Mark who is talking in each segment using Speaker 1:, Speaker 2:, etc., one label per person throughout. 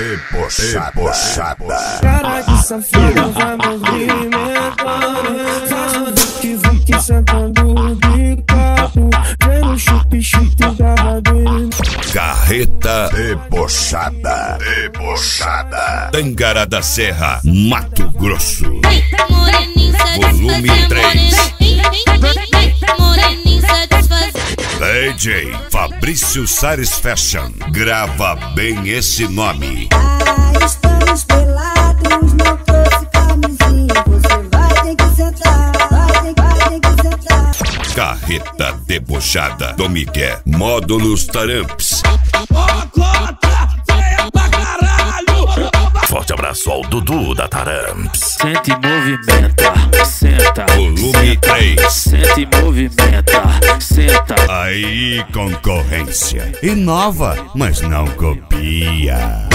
Speaker 1: debochada.
Speaker 2: Cara de safira vai movimentando, faz que sentando o bicado, vem no chup-chup gravador.
Speaker 1: Carreta debochada. Tangará da Serra, Mato Grosso. Volume 3. DJ Fabrício Sares Fashion. Grava bem esse nome.
Speaker 3: Estamos pelados, não trouxe camisinha. Você vai ter que sentar, vai ter que sentar.
Speaker 1: Carreta debochada do Miguel. Módulos Taramps. Forte abraço ao Dudu da Taramps.
Speaker 4: Sente e movimenta, senta.
Speaker 1: Volume 3.
Speaker 4: Sente e movimenta, senta.
Speaker 1: Aí, concorrência. Inova, mas não copia.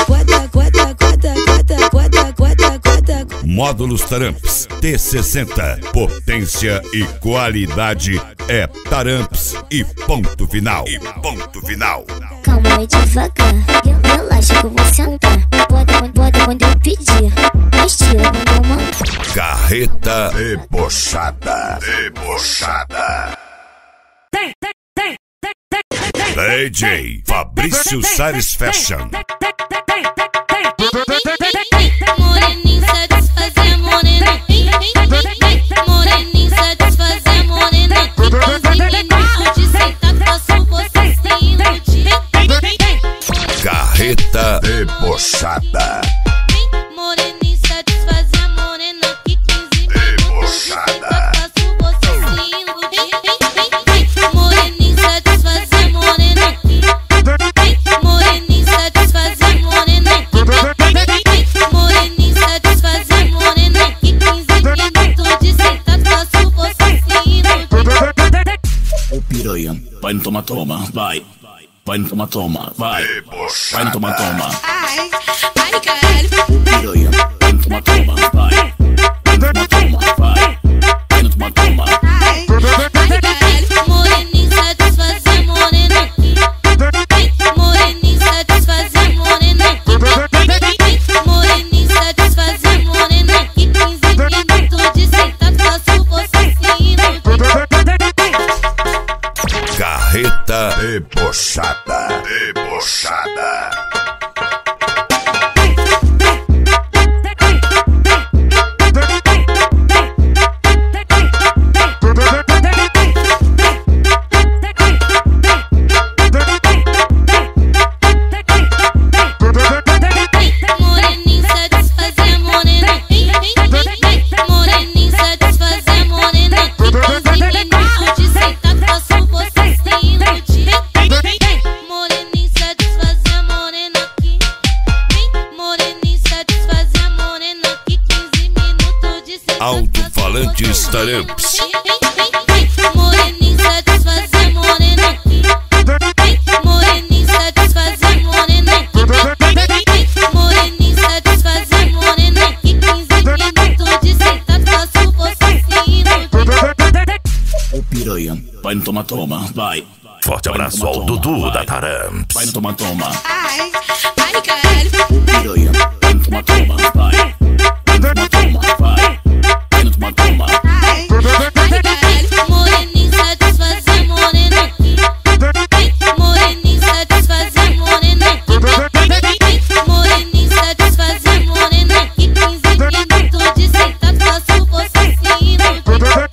Speaker 1: Módulos Taramps T60. Potência e qualidade é Taramps e ponto final.
Speaker 5: Calma aí devagar, relaxa que eu vou sentar. Bota quando eu pedir, mas tira quando eu mandar.
Speaker 1: Carreta debochada. DJ Fabrício Sares Fashion.
Speaker 6: Moreninho satisfazer morena. Moreninho satisfazer morena. Minutos de sentar, faço você se iludir.
Speaker 1: Carreta debochada.
Speaker 6: Moreninho satisfazer morena. Que 15 minutos de sentar, faço você se iludir. Moreninho satisfazer morena. Moreninho satisfazer morena. Moreninho satisfazer morena. Que 15 minutos de sentar, faço você se iludir.
Speaker 7: Ô piranha, vai no toma, vai. Vai no toma, vai. Vai no toma.
Speaker 6: Ai, caralho.
Speaker 7: Ô piranha, vai no toma, vai. Vai no toma, vai. Vai no toma.
Speaker 6: Ai, caralho. Moreninho satisfazer morena. Moreninho satisfazer morena. Moreninho satisfazer morena. Que 15 minutos de sentar, faço você se iludir.
Speaker 1: Carreta debochada.
Speaker 6: Moreninho satisfazer morena. Moreninho satisfazer morena. Que 15 minutos de sentar, faço você se iludir. Moreninho satisfazer morena aqui. Moreninho satisfazer morena. Que 15 minutos de sentar,
Speaker 1: Alto-falantes Taramps.
Speaker 6: Moreninho satisfazer morena aqui. Moreninho satisfazer morena. Moreninho satisfazer morena. Que 15 minutos de sentar, faço você se iludir.
Speaker 7: Ô piranha, vai no toma, vai.
Speaker 1: Forte abraço ao Dudu da Taramps.
Speaker 7: Vai no toma.
Speaker 6: Ai, caralho.
Speaker 7: Ô piranha, vai no toma, vai. Vai no toma, vai. Vai no toma.
Speaker 6: Ai, caralho. Moreninho satisfazer morena. Moreninho satisfazer morena. Moreninho satisfazer morena. Que 15 minutos de sentar, faço você se iludir.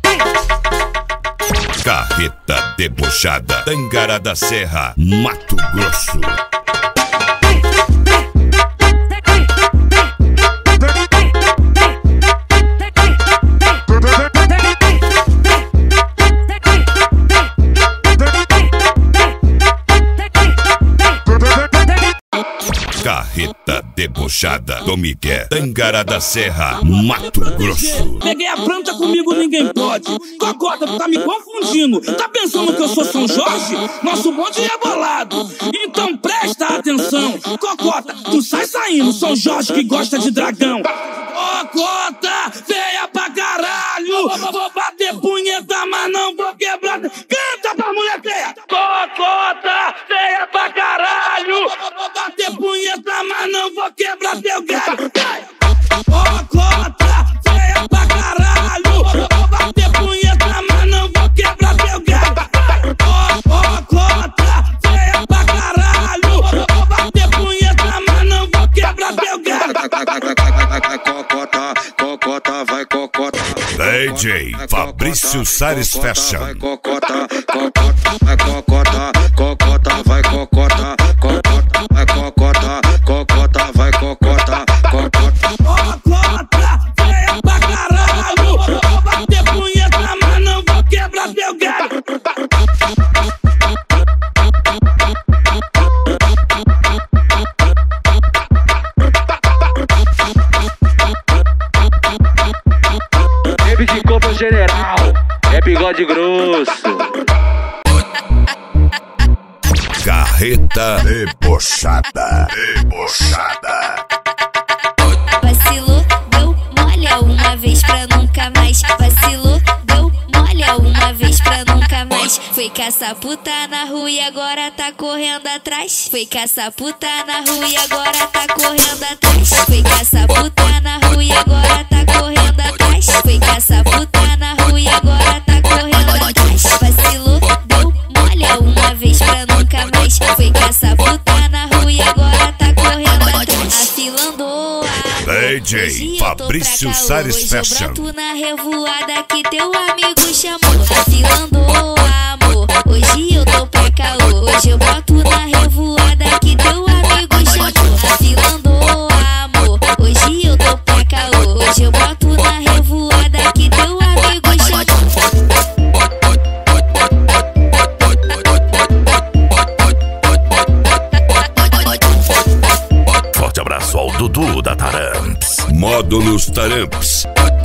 Speaker 1: Carreta debochada. Tangará da Serra, Mato Grosso. Carreta debochada do Miguel. Tangará da Serra, Mato Grosso.
Speaker 8: Peguei a planta comigo, ninguém pode. Cocota, tu tá me confundindo. Tá pensando que eu sou São Jorge? Nosso bonde é bolado. Então presta atenção. Cocota, tu sai saindo. São Jorge que gosta de dragão. Cocota, feia pra caralho. Vou bater punheta, mas não vou quebrar. Canta pra mulher feia. Cocota, feia pra caralho. Vou bater punheta, mas quebra teu galho. Cocota, feia pra caralho. Vou bater punheta, mas não vou quebrar teu galho. Cocota, feia pra caralho. Vou bater punheta, mas não vou quebrar teu galho.
Speaker 9: Cocota, cocota, vai cocota.
Speaker 1: DJ Fabrício Sares Fashion.
Speaker 9: Vai cocota, cocota, vai cocota, cocota, vai cocota, cocota, vai cocota, cocota, vai cocota, cocota.
Speaker 8: Cocota, feia pra caralho. Vou bater punheta, mas não vou quebrar teu galho.
Speaker 10: Rap de corpo general, é bigode grosso.
Speaker 1: Carreta debochada, debochada.
Speaker 5: Vacilou, deu molha uma vez pra nunca mais. Vacilou, deu molha uma vez pra nunca mais. Foi caçar puta na rua e agora tá correndo atrás. Foi caçar puta na rua e agora tá correndo atrás. Foi caçar puta na rua e agora tá correndo atrás. Foi caçar puta na rua e agora tá correndo atrás. Vacilou, deu molha uma vez pra nunca mais. Foi caçar puta na rua e agora tá correndo atrás. A fila andou,
Speaker 1: DJ Fabrício Sares Fashion.
Speaker 5: Hoje eu broto na revoada que teu amigo chamou. A fila andou, amor, hoje eu tô pra caô. Hoje eu broto na revoada que teu amigo chamou. A fila andou, amor, hoje eu tô pra caô. Hoje eu broto na revoada que teu amigo chamou.
Speaker 1: Forte abraço ao Dudu da Taramps. Módulos Taramps.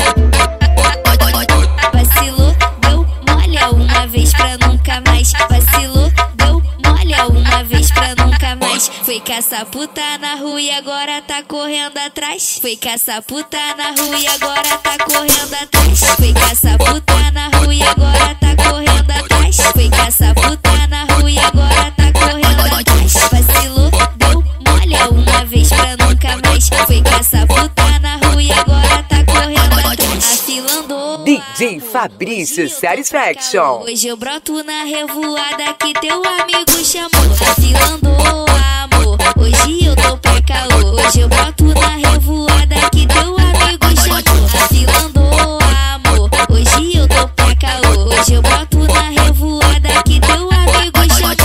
Speaker 5: Vacilou, deu molha uma vez pra nunca mais. Vacilou, deu molha uma vez pra nunca mais. Foi caçar puta na rua e agora tá correndo atrás. Foi caçar puta na rua e agora tá correndo atrás. Foi caçar puta na rua e agora tá correndo atrás. Foi caçar puta na rua e agora tá correndo atrás. Vacilou, deu molha uma vez pra nunca mais. Foi caçar puta na rua e agora tá correndo atrás. A fila andou.
Speaker 11: DJ Fabrício Sares Fashion.
Speaker 5: Hoje eu broto na revoada que teu amigo chamou. A fila andou, amor, hoje eu tô pra caô. Hoje eu broto na revoada que teu amigo chamou. A fila andou, amor, hoje eu tô pra caô. Hoje eu broto na revoada que teu amigo chamou.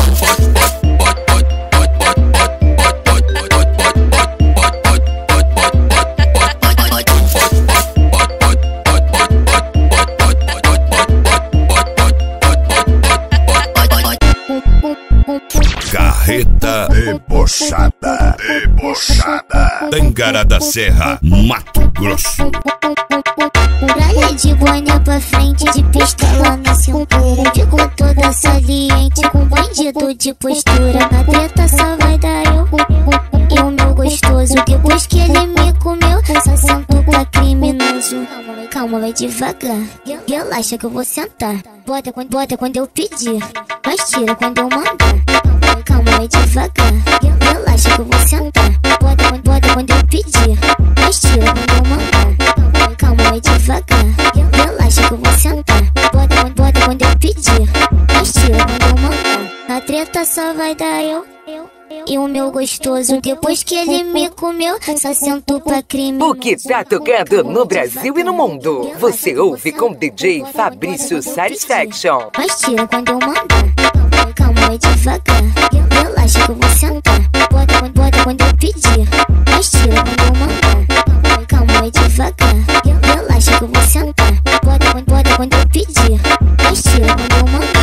Speaker 1: Carreta debochada, debochada. Tangará da Serra, Mato Grosso.
Speaker 5: Praia de boné pra frente, de pistola na cintura. Ficou toda saliente, com bandido de postura. Na treta só vai dar eu e o meu gostoso. Depois que ele me comeu, só sentou pra criminoso. Calma, vai devagar, relaxa que eu vou sentar. Bota quando eu pedir, mas tira quando eu mandar. Calma, vai devagar, relaxa que eu vou sentar. Bota quando eu pedir, mas tira quando eu mandar. Calma, vai devagar, relaxa que eu vou sentar. Bota quando eu pedir, mas tira quando eu mandar. Na treta só vai dar eu e o meu gostoso. Depois que ele me comeu, só sentou pra crime.
Speaker 11: O que tá tocando no Brasil e no mundo, você ouve com DJ Fabrício Sares Fashion.
Speaker 5: Mas tira quando eu mandar. Calma, vai devagar, relaxa que eu vou sentar. Bota quando eu pedir, mas tira quando eu mandar. Calma, vai devagar, relaxa que eu vou sentar. Bota quando eu pedir, mas tira quando eu mandar.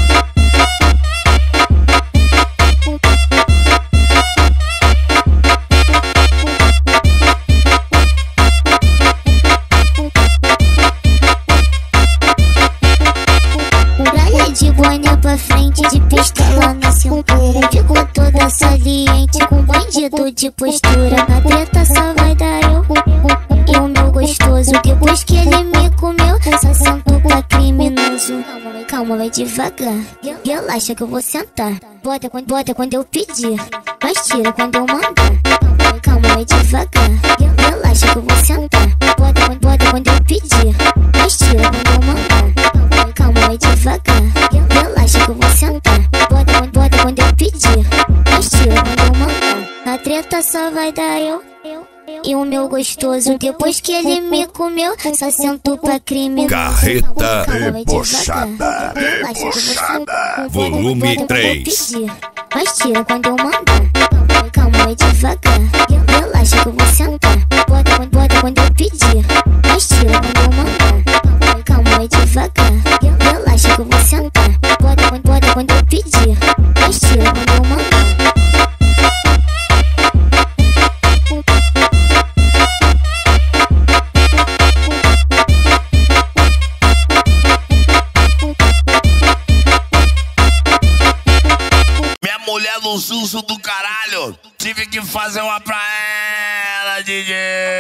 Speaker 5: De boné pra frente, de pistola na cintura. Ficou toda saliente, com bandido de postura. Na treta só vai dar eu e o meu gostoso. Depois que ele me comeu, só sentou pra criminoso. Calma, vai devagar, relaxa que eu vou sentar. Bota quando eu pedir, mas tira quando eu mandar. Calma, calma aí devagar. Relaxa que eu vou sentar. Bota quando eu pedir, mas tira quando eu mandar. Calma aí devagar. Relaxa que eu vou sentar. Bota quando eu pedir, mas tira quando eu mandar. A treta só vai dar eu e o meu gostoso. Depois que ele me comeu, só sento pra crime.
Speaker 1: Carreta debochada. Volume 3.
Speaker 5: Mas tira quando eu mandar. Calma aí devagar. Relaxa que eu vou sentar. Bota quando eu pedir, mas tira quando eu mandar. Calma aí devagar. Relaxa que eu vou sentar. Bota quando eu pedir, mas tira quando eu mandar.
Speaker 12: Mulher no susto do caralho, tive que fazer uma pra ela, DJ.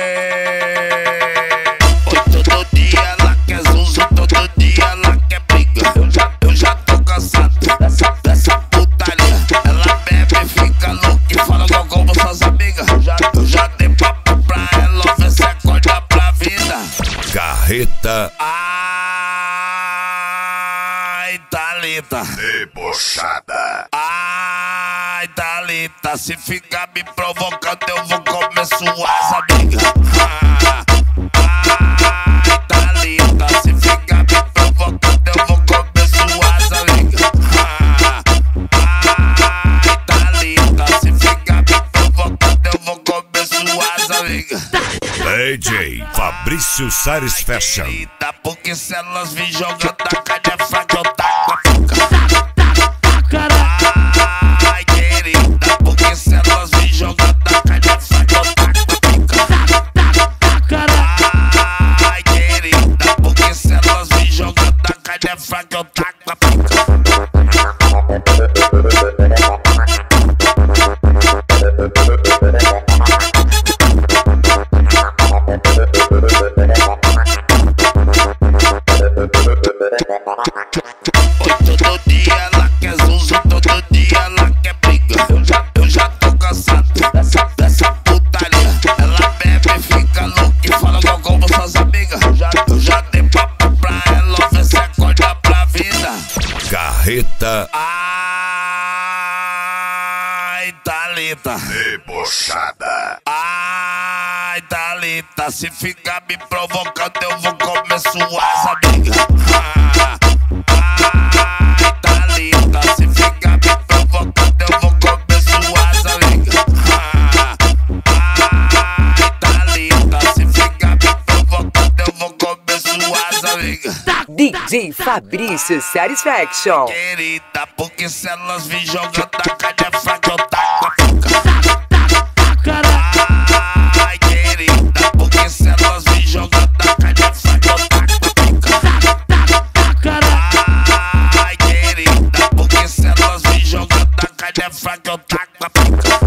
Speaker 12: Todo dia ela quer zuzu, todo dia ela quer briga. Eu já tô cansado dessa putaria. Ela bebe, fica louca e fala com suas amigas. Eu já dei papo pra ela, ver se acorda pra vida.
Speaker 1: Carreta
Speaker 12: Thalita
Speaker 1: debochada.
Speaker 12: Ai, Thalita, se ficar me provocando eu vou comer suas amigas. Ai, Thalita, se ficar me provocando eu vou comer suas amigas. Ai, Thalita, se ficar me provocando eu vou comer suas amigas.
Speaker 1: DJ Fabrício Sares Fashion.
Speaker 12: Porque se elas vir jogando a cadeia fraca eu taco a pica. Ai, querida, porque se elas vir jogando a cadeia fraca eu taco a pica. Ai, querida, porque se elas vir jogando a cadeia fraca eu taco a pica. Todo dia ela quer zuzu, todo dia ela quer briga. Eu já tô cansado dessa putaria. Ela bebe, fica louca e fala com suas amigas. Eu já dei papo pra ela, ver se acorda pra vida.
Speaker 1: Carreta
Speaker 12: Thalita
Speaker 1: debochada.
Speaker 12: Ai, Thalita, se ficar me provocando eu vou comer suas amigas. Ai, Thalita, se ficar me provocando eu vou comer suas amigas. Ai, Thalita, se ficar me provocando eu vou comer suas amigas.
Speaker 11: DJ Fabrício Satisfaction.
Speaker 12: Querida, porque se elas vir jogando a cadeia fraca eu taco a pica. Ai, querida, porque se elas vir jogando a cadeia fraca eu taco a pica. Ai, querida, porque se elas vir jogando a cadeia fraca eu taco a pica.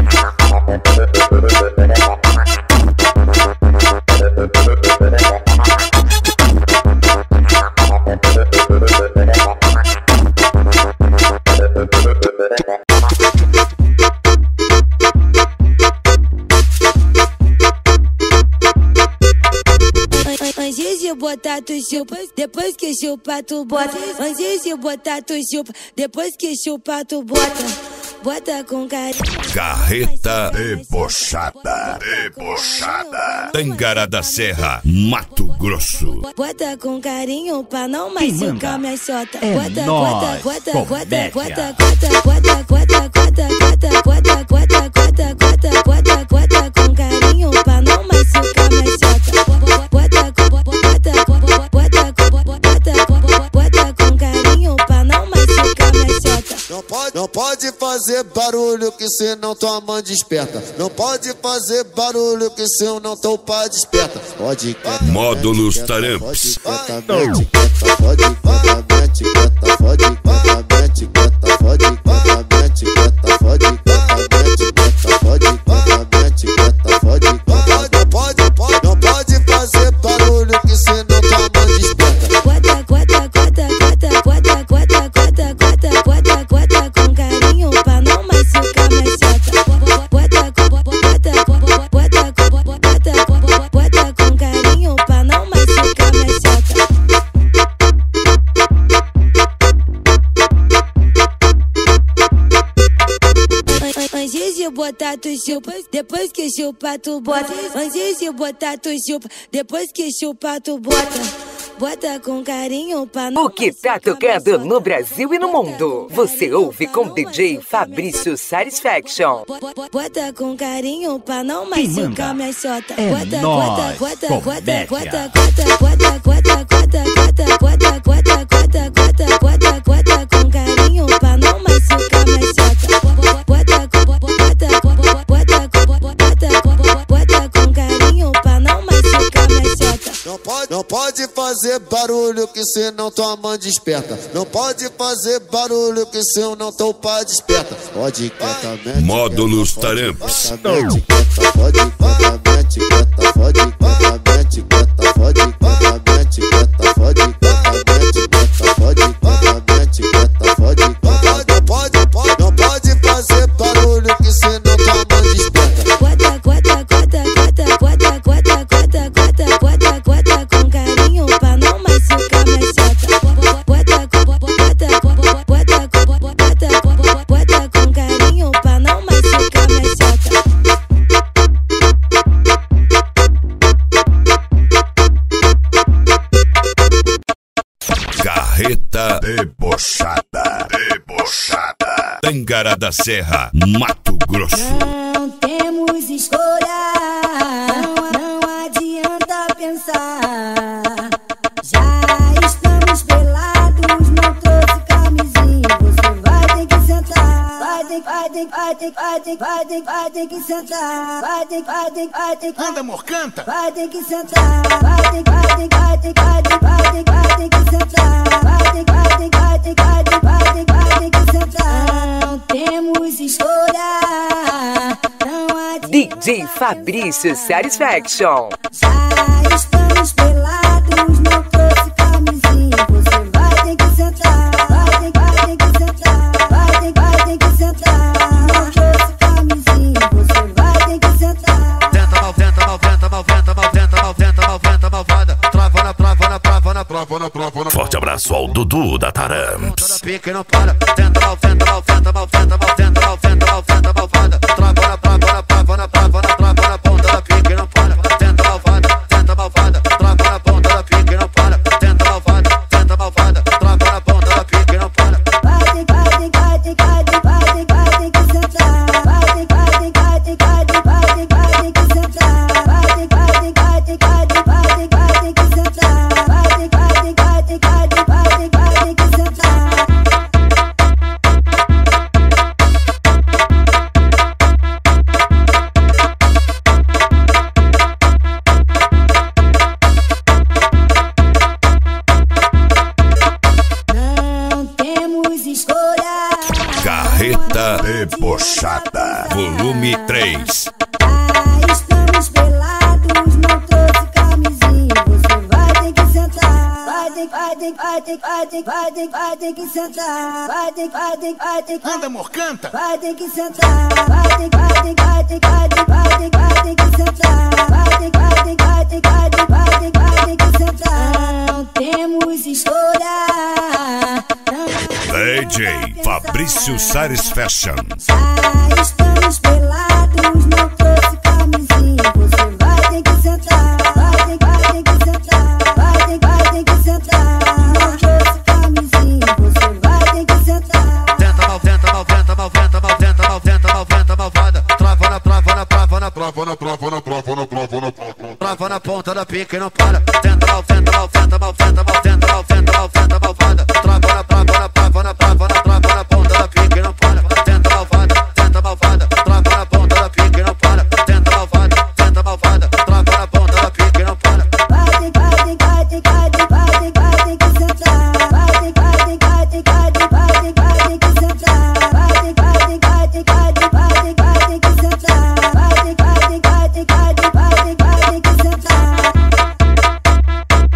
Speaker 13: Antes de botar tu chupa, depois que chupa tu bota. Antes de botar tu chupa, depois que chupa tu bota. Bota com carinho.
Speaker 1: Carreta debochada. Tangará da Serra, Mato Grosso.
Speaker 13: Bota com carinho pra não machucar minha xota.
Speaker 14: É nóis, comédia.
Speaker 13: Bota com carinho pra não machucar minha xota. Bota com carinho pra não machucar minha xota.
Speaker 15: Não pode fazer barulho que senão tua mãe desperta. Não pode fazer barulho que senão teu pai desperta. Pode
Speaker 1: Módulos Taramps.
Speaker 15: Não pode fazer barulho que senão tua mãe desperta.
Speaker 13: Bota com carinho pra não machucar minha xota. botar tu chupa, depois que chupa tu bota. Antes de botar tu chupa, depois que chupa tu bota. Bota com carinho pra não.
Speaker 11: O que tá tocando no Brasil e no mundo, você ouve com DJ Fabrício Satisfaction.
Speaker 13: Bota com carinho pra não machucar minha xota.
Speaker 14: É nóis, comédia.
Speaker 13: Bota com carinho pra não machucar minha xota. Bota com carinho pra não machucar minha xota.
Speaker 15: Não pode fazer barulho que senão tua mãe desperta. Não pode fazer barulho que senão teu pai desperta. Pode quietamente.
Speaker 1: Módulos Taramps.
Speaker 15: Pode quietamente, quieta, pode quietamente, quieta, pode quietamente, quieta, pode quietamente, quieta, pode quietamente, quieta, pode quietamente. Não pode fazer barulho que senão tua mãe desperta.
Speaker 13: Bota com carinho pra não machucar minha xota. Bota com carinho pra não machucar minha xota.
Speaker 1: Carreta debochada. Tangará da Serra, Mato Grosso.
Speaker 3: Não temos escolha, não adianta pensar. Já estamos pelados, não trouxe camisinha. Você vai ter que sentar, vai ter que sentar, vai ter que
Speaker 16: anda, morcanta,
Speaker 3: vai ter que sentar, vai ter que sentar, vai ter que sentar. Não temos escolha, não adianta.
Speaker 11: DJ Fabrício Satisfaction.
Speaker 3: Já estamos pelados, não trouxe camisinha. Você vai ter que sentar, vai ter que sentar, vai ter que sentar. Não trouxe camisinha, você vai ter que sentar.
Speaker 9: Tenta, malvada. Trava na.
Speaker 1: Forte abraço ao Dudu da Taramps.
Speaker 9: Pique não para. Tenta, malvada. Trava na ponta da pique não para. Tenta, malvada. Trava na ponta da pique não para. Tenta, malvada. Trava na ponta da pique não para.
Speaker 3: Vai ter que sentar, vai ter que sentar, vai ter que sentar, Não temos escolha.
Speaker 1: Carreta debochada, volume 3.
Speaker 3: Estamos pelados, não trouxe camisinha. Você vai ter que sentar, vai ter que sentar,
Speaker 16: anda, morcanta,
Speaker 3: vai ter que sentar, vai ter que sentar, vai ter que sentar. Não temos escolha.
Speaker 1: DJ Fabrício Satisfaction.
Speaker 3: Já estamos pelados, não trouxe camisinha. Você vai ter que sentar, vai ter que sentar, vai ter que sentar. Não trouxe camisinha, você vai ter que sentar.
Speaker 9: Tenta, malvada. Trava na ponta da pique não para. Tenta, malvada. Trava na ponta da pique não para. Tenta, malvada. Trava na ponta da pique não para. Tenta, malvada. Trava na ponta da pique não para.
Speaker 3: Vai ter que sentar, vai ter que sentar, vai ter que sentar.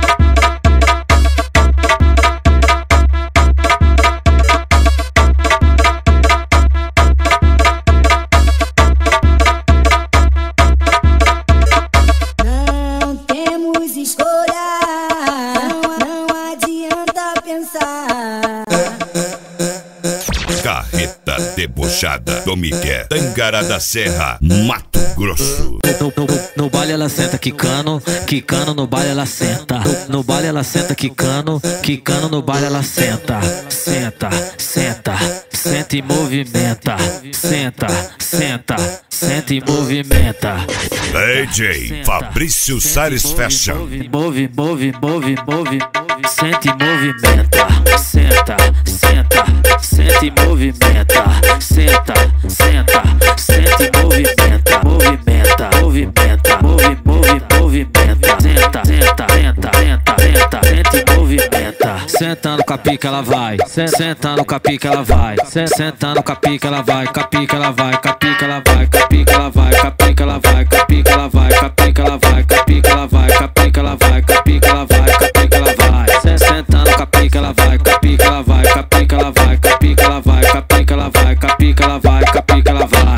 Speaker 1: Carreta debochada do Miguel, Tangará da Serra, Mato Grosso.
Speaker 17: No baile ela senta quicando, quicando no baile ela senta. No baile ela senta quicando, quicando no baile ela senta. Senta, senta, senta e movimenta. Senta, senta, senta e movimenta.
Speaker 1: DJ Fabrício Salles Fashion.
Speaker 17: Move, move, move, move, senta e movimenta. Senta, senta, senta e movimenta. Senta, senta, senta e movimenta. Movimenta, movimenta, movimenta. Senta, senta, senta, senta, senta, senta e movimenta. Sentando com a pica ela vai, sentando com a pica ela vai, sentando com a pica ela vai, com a pica ela vai, com a pica ela vai, com a pica ela vai, com a pica ela vai, com a pica ela vai, com a pica ela vai, com a pica ela vai, com a pica ela vai, com a pica ela vai, com a pica ela vai. Sentando com a pica ela vai, com a pica ela vai, com a pica ela vai, com a pica ela vai, com a pica ela vai, com a pica ela vai, com a pica ela vai.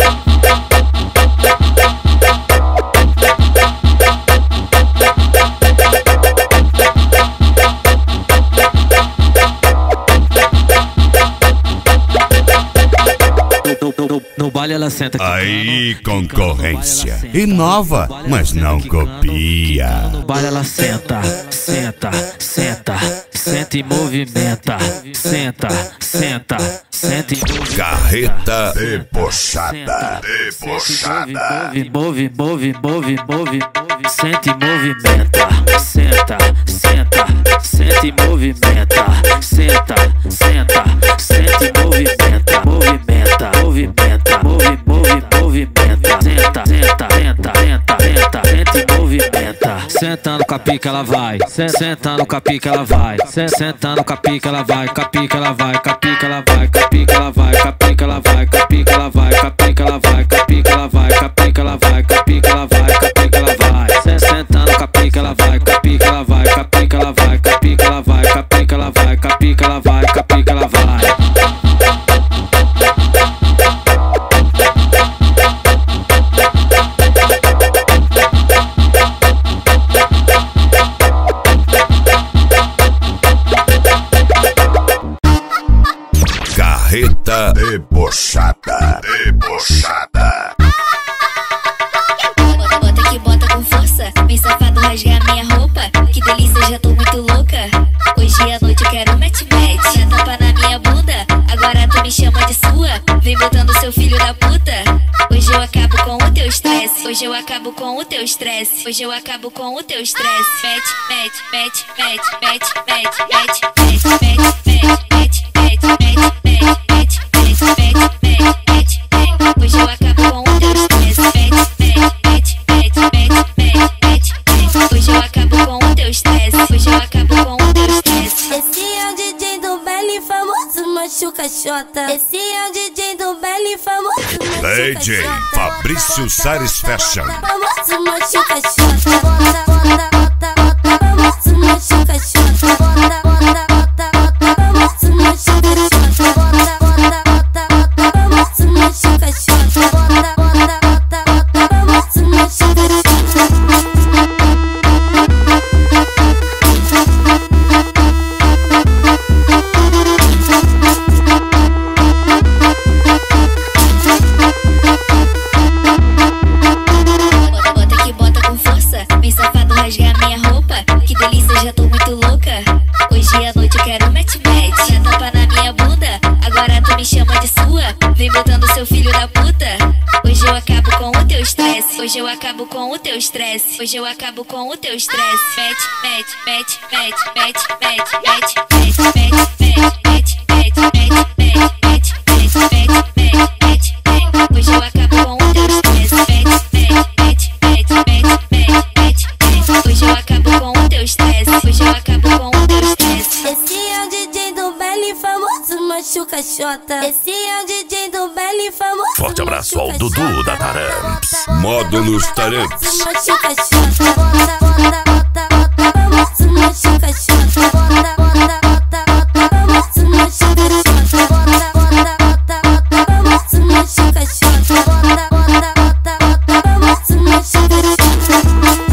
Speaker 17: No baile ela senta.
Speaker 1: Aí, concorrência. Inova, mas não copia.
Speaker 17: No baile ela senta, senta, senta, senta e movimenta. Senta, senta, senta e movimenta.
Speaker 1: Carreta debochada, debochada.
Speaker 17: Move, move, move, move, senta e movimenta. Senta, senta, senta e movimenta. Senta, senta, senta e movimenta. Movimenta, movimenta, movimenta. Senta, senta, senta, senta, senta, senta e movimenta. Sentando com a pica ela vai, sentando com a pica ela vai, sentando com a pica ela vai, com a pica ela vai, com a pica ela vai, com a pica ela vai, com a pica ela vai, com a pica ela vai, com a pica ela vai, com a pica ela vai, com a pica ela vai, com a pica ela vai, com a pica ela vai. Sentando com a pica ela vai, com a pica ela vai, com a pica ela vai, com a pica ela vai, com a pica ela vai, com a pica ela vai, com a pica ela vai.
Speaker 1: Carreta debochada, debochada.
Speaker 18: Bota que bota com força, vem safado rasgar minha roupa. Que delícia, já tô muito louca. Hoje à noite eu quero match-match. Já tampa na minha bunda, agora tu me chama de sua. Vem botando seu filho da puta. Hoje eu acabo com o teu estresse. Hoje eu acabo com o teu estresse. Hoje eu acabo com o teu estresse. Match, match, match, match, match, match, match, match, match, match, match, match. Hoje eu acabo com o teu estresse. Hoje eu acabo com o teu estresse. Hoje eu acabo com o teu estresse.
Speaker 13: Esse é o DJ do Belly famoso machuca xota. Esse é o DJ do Belly famoso machuca
Speaker 1: DJ Fabrício Salles Fashion.
Speaker 13: Famoso machuca xota. Bota, bota, bota, bota. Famoso machuca xota. Bota, bota, bota, bota. Famoso machuca xota. Bota, bota, bota, bota. Famoso machuca xota. Bota, bota, bota, bota. Famoso machuca xota.
Speaker 18: Bota que bota com força, vem safado rasgar minha roupa. Que delícia, já tô muito louca. Hoje à noite eu quero match-match. Já tampa na minha bunda, agora tu me chama de sua. Vem botando seu filho da puta. Hoje eu acabo com o teu estresse. Hoje eu acabo com o teu estresse. Hoje eu acabo com o teu estresse. Match, match, match, match, match, match, match, match, match, match, match, match, match, match, match. Hoje eu acabo com o teu estresse. Match, match, match, match, match, match. Hoje eu acabo com o teu estresse. Hoje eu acabo com o teu estresse.
Speaker 13: Esse é o DJ do Belly famoso machuca xota. Esse é o DJ do Belly famoso.
Speaker 1: Forte abraço ao Dudu da Taramps. Módulos Taramps.
Speaker 13: Machuca xota. Bota, bota, bota, bota. Famoso machuca xota. Bota, bota, bota, bota. Famoso machuca xota. Bota, bota, bota, bota. Famoso machuca xota. Bota, bota, bota, bota. Famoso machuca xota.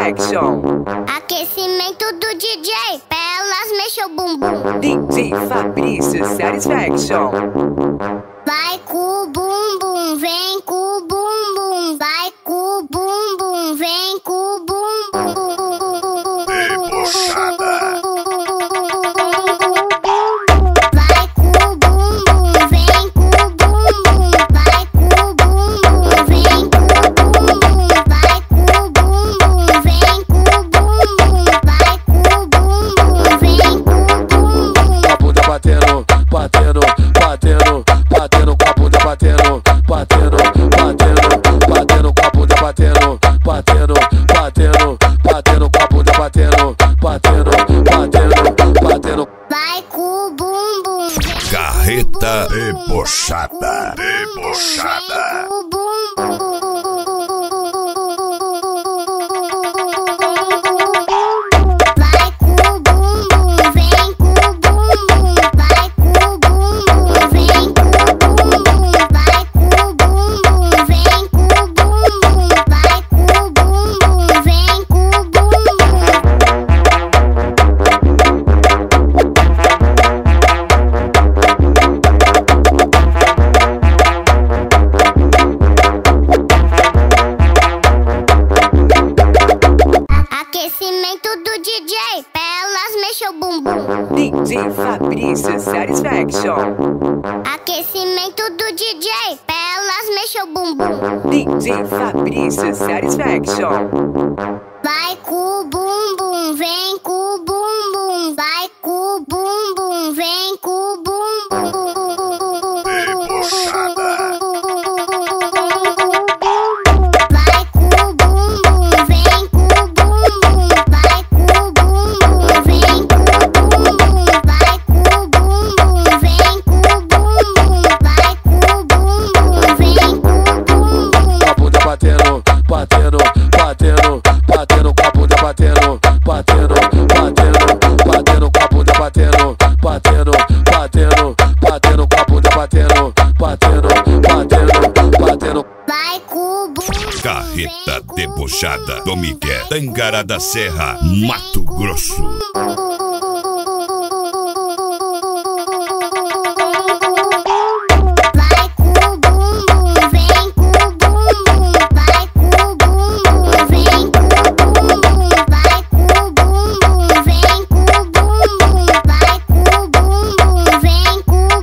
Speaker 11: Satisfaction.
Speaker 5: Aquecimento do DJ, pra elas mexer o bumbum.
Speaker 11: DJ Fabrício Satisfaction.
Speaker 5: Vai com o bumbum, vem com o bumbum. Vai com o bumbum, vem com o bumbum. Vai com o bumbum, vem com o bumbum. Vai com o bumbum, vem com o bumbum. Vai com o bumbum, vem com o bumbum. Vai com o bumbum, vem com o bumbum.
Speaker 10: A bunda batendo, batendo, batendo, batendo com a bunda batendo, batendo, batendo, batendo com a bunda batendo, batendo, batendo, batendo com a bunda batendo, batendo, batendo, batendo.
Speaker 5: Vai com o bumbum.
Speaker 1: Carreta debochada, debochada.
Speaker 5: O bumbum. Vai com o bumbum, vem com o bumbum. Vai com o bumbum, vem com o bumbum. Vai com o bumbum, vem com o bumbum. Vai com o bumbum, vem com o aquecimento do DJ, pra elas mexer o bumbum.
Speaker 11: DJ Fabrício Satisfaction.
Speaker 5: Aquecimento do DJ, pra elas mexer o bumbum.
Speaker 11: DJ Fabrício Satisfaction.
Speaker 5: Vai com o bumbum, vem com o bumbum. Vai com o bumbum, vem com o bumbum. Vai com o bumbum, vem com o bumbum. Vai com o bumbum, vem com o bumbum. Vai com o bumbum, vem com o bumbum. Vai com o bumbum, vem com o bumbum.
Speaker 10: A bunda batendo, batendo, batendo, batendo com a bunda batendo, batendo, batendo, batendo com a bunda batendo, batendo, batendo, batendo com a bunda batendo, batendo, batendo, batendo.
Speaker 5: Vai com o bumbum.
Speaker 1: Carreta debochada do Miguel, Tangará da Serra, Mato Grosso.
Speaker 5: Vai com o bumbum, vem com o bumbum. Vai com o bumbum, vem com o bumbum. Vai com o bumbum, vem com o bumbum. Vai com o bumbum, vem com o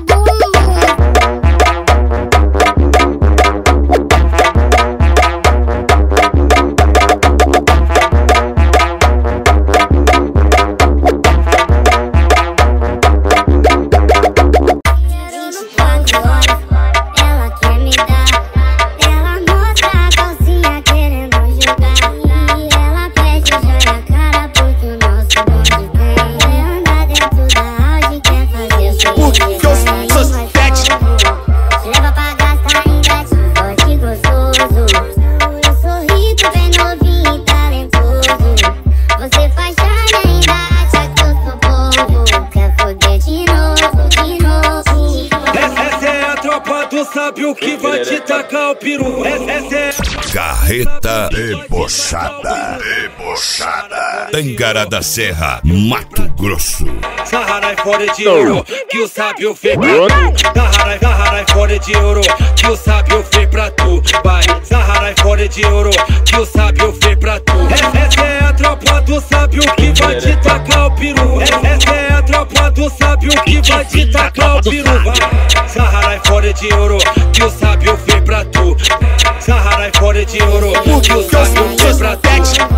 Speaker 13: Ela quer me dar, ela mostra a calcinha querendo jogar. E ela pede já na cara porque o nosso bonde tem. Anda dentro da Audi, quer fazer seu
Speaker 16: Porque eu sou sete.
Speaker 13: leva pra gastar em gatinho forte e gostoso. Eu sou rico, bem novinho e talentoso. Você faz charme e ainda acha que eu sou bobo. Quer foder de novo, de novo.
Speaker 10: Essa é a tropa do sábio que vai te tacar o peru. Essa é
Speaker 1: Carreta debochada, debochada. Tangará da Serra, Mato Grosso.
Speaker 10: Saharai fora de ouro que o sábio fez pra tu. Saharai fora de ouro que o sábio fez pra tu. Vai, Saharai fora de ouro que o sábio fez pra tu. Essa é a tropa do sábio que vai te tacar o peru. Essa é a tropa do sábio que vai te tacar o peru. Vai, Saharai fora de ouro que o sábio fez pra tu. Saharai fora de ouro que o sábio fez pra tu.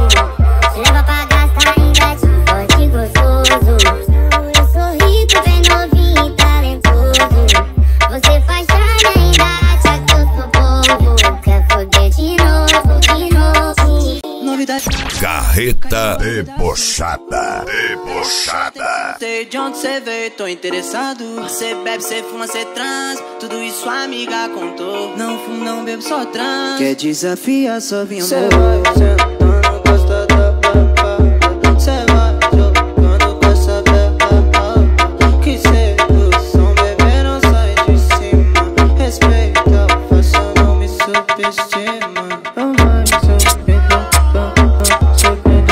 Speaker 13: Leva pra gastar em gatinho forte e gostoso. Eu sou rico, bem novinho e talentoso. Você faz charme e ainda acha que eu sou bobo. Quer foder de novo, de novo.
Speaker 2: Novidade.
Speaker 1: Carreta debochada, debochada.
Speaker 2: Sei de onde cê veio, tô interessado. Cê bebe, cê fuma, cê trans. Tudo isso a amiga contou. Não fumo, não bebo, só trans. Quer desafiar, só vim amor. Cê vai sentando, gosta da papada. Cê vai jogando com essa berra. Que sedução, bebê, não sai de cima. Respeita, faça, não me subestima. Não vai me subestimar.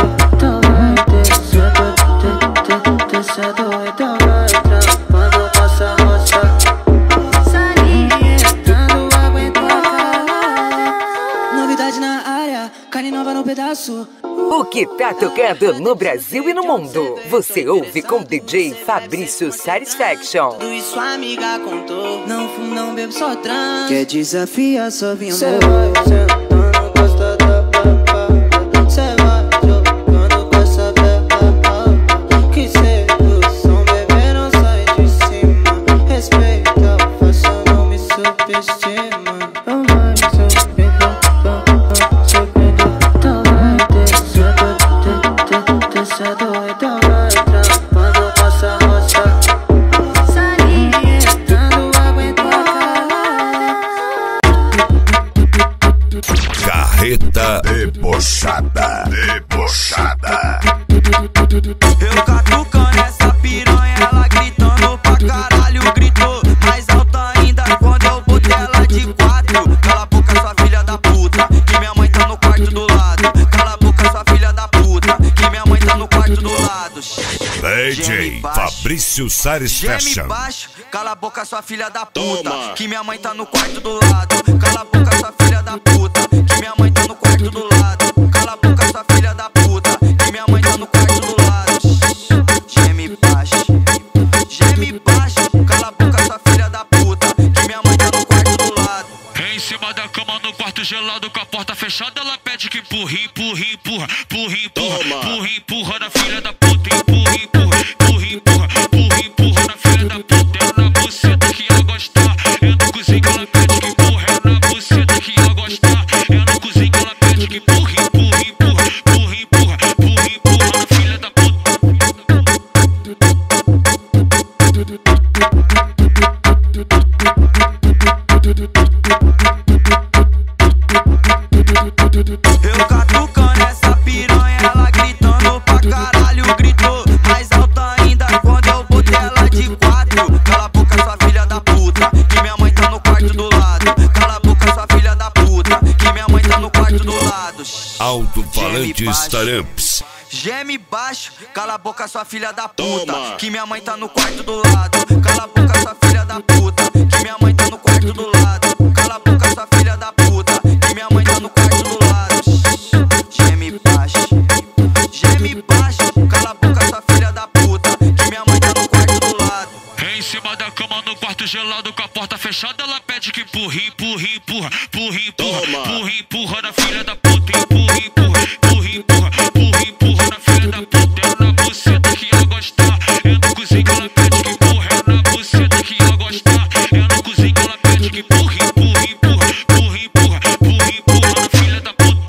Speaker 2: doida, vai trampando nossa roça. Salientando, aguento a cara. Novidade na área, carne nova no pedaço.
Speaker 11: O que tá tocando no Brasil e no mundo, você ouve com DJ Fabrício Satisfaction.
Speaker 2: Tudo isso a amiga contou. Não fumo, não bebo, só trans. Quer desafiar, só vem amor. Cê vai sentando, gosta da papada. Cê vai jogando com essa bela. Que sedução, bebê, não sai de cima. Respeita, faça, não me subestima.
Speaker 1: Carreta debochada, debochada.
Speaker 19: Eu catucando essa piranha, ela gritando pra caralho, gritou mais alto ainda quando eu botei ela de quatro. Cala a boca, sua filha da puta, que minha mãe tá no quarto do lado. Cala a boca, sua filha da puta, que minha mãe tá no quarto do lado.
Speaker 1: DJ Fabrício Satisfaction.
Speaker 19: Baixo, cala a boca, sua filha da puta, que minha mãe tá no quarto do lado. Cala a boca, sua filha da puta, que minha mãe tá no quarto do lado. Cala a boca, sua filha da puta, que minha mãe tá no quarto do lado. Geme baixo, cala a boca, sua filha da puta, que minha mãe tá no quarto do lado.
Speaker 17: Em cima da cama no quarto gelado com a porta fechada, ela pede que empurra, empurra, empurra, empurra, empurra, empurra, empurra na filha da puta, empurra, empurra, empurra, empurra, empurra, empurra na filha da puta. É na buceta que ela gostar, é no cozinho que ela pede que empurra, é na buceta que ela gostar, é no cozinho que ela pede que empurra, empurra, empurra, empurra, empurra, empurra, empurra na filha da puta.
Speaker 19: Eu catucando essa piranha, ela gritando pra caralho, gritou mais alto ainda quando eu botei ela de quatro. Cala a boca, sua filha da puta, que minha mãe tá no quarto do lado. Cala a boca, sua filha da puta, que minha mãe tá no quarto do lado.
Speaker 1: Alto-falantes Taramps.
Speaker 19: Geme baixo, cala a boca, sua filha da puta, que minha mãe tá no quarto do lado. Cala a boca, sua filha da puta, que minha mãe tá no quarto do lado. Cala a boca, sua filha da puta, que minha mãe tá no quarto do lado. Geme baixo, cala a boca, sua filha da puta, que minha mãe tá no quarto do lado.
Speaker 17: Em cima da cama no quarto gelado com a porta fechada, ela pede que empurra, empurra, empurra, empurra, empurra, empurra, empurra na filha da puta, empurra, empurra, empurra, empurra, empurra, empurra na filha da puta. É na buceta que ela gostar, é no cozinho que ela pede que empurra, é na buceta que ela gostar, é no cozinho que ela pede que empurra, empurra, empurra, empurra, empurra, empurra, empurra na filha da puta.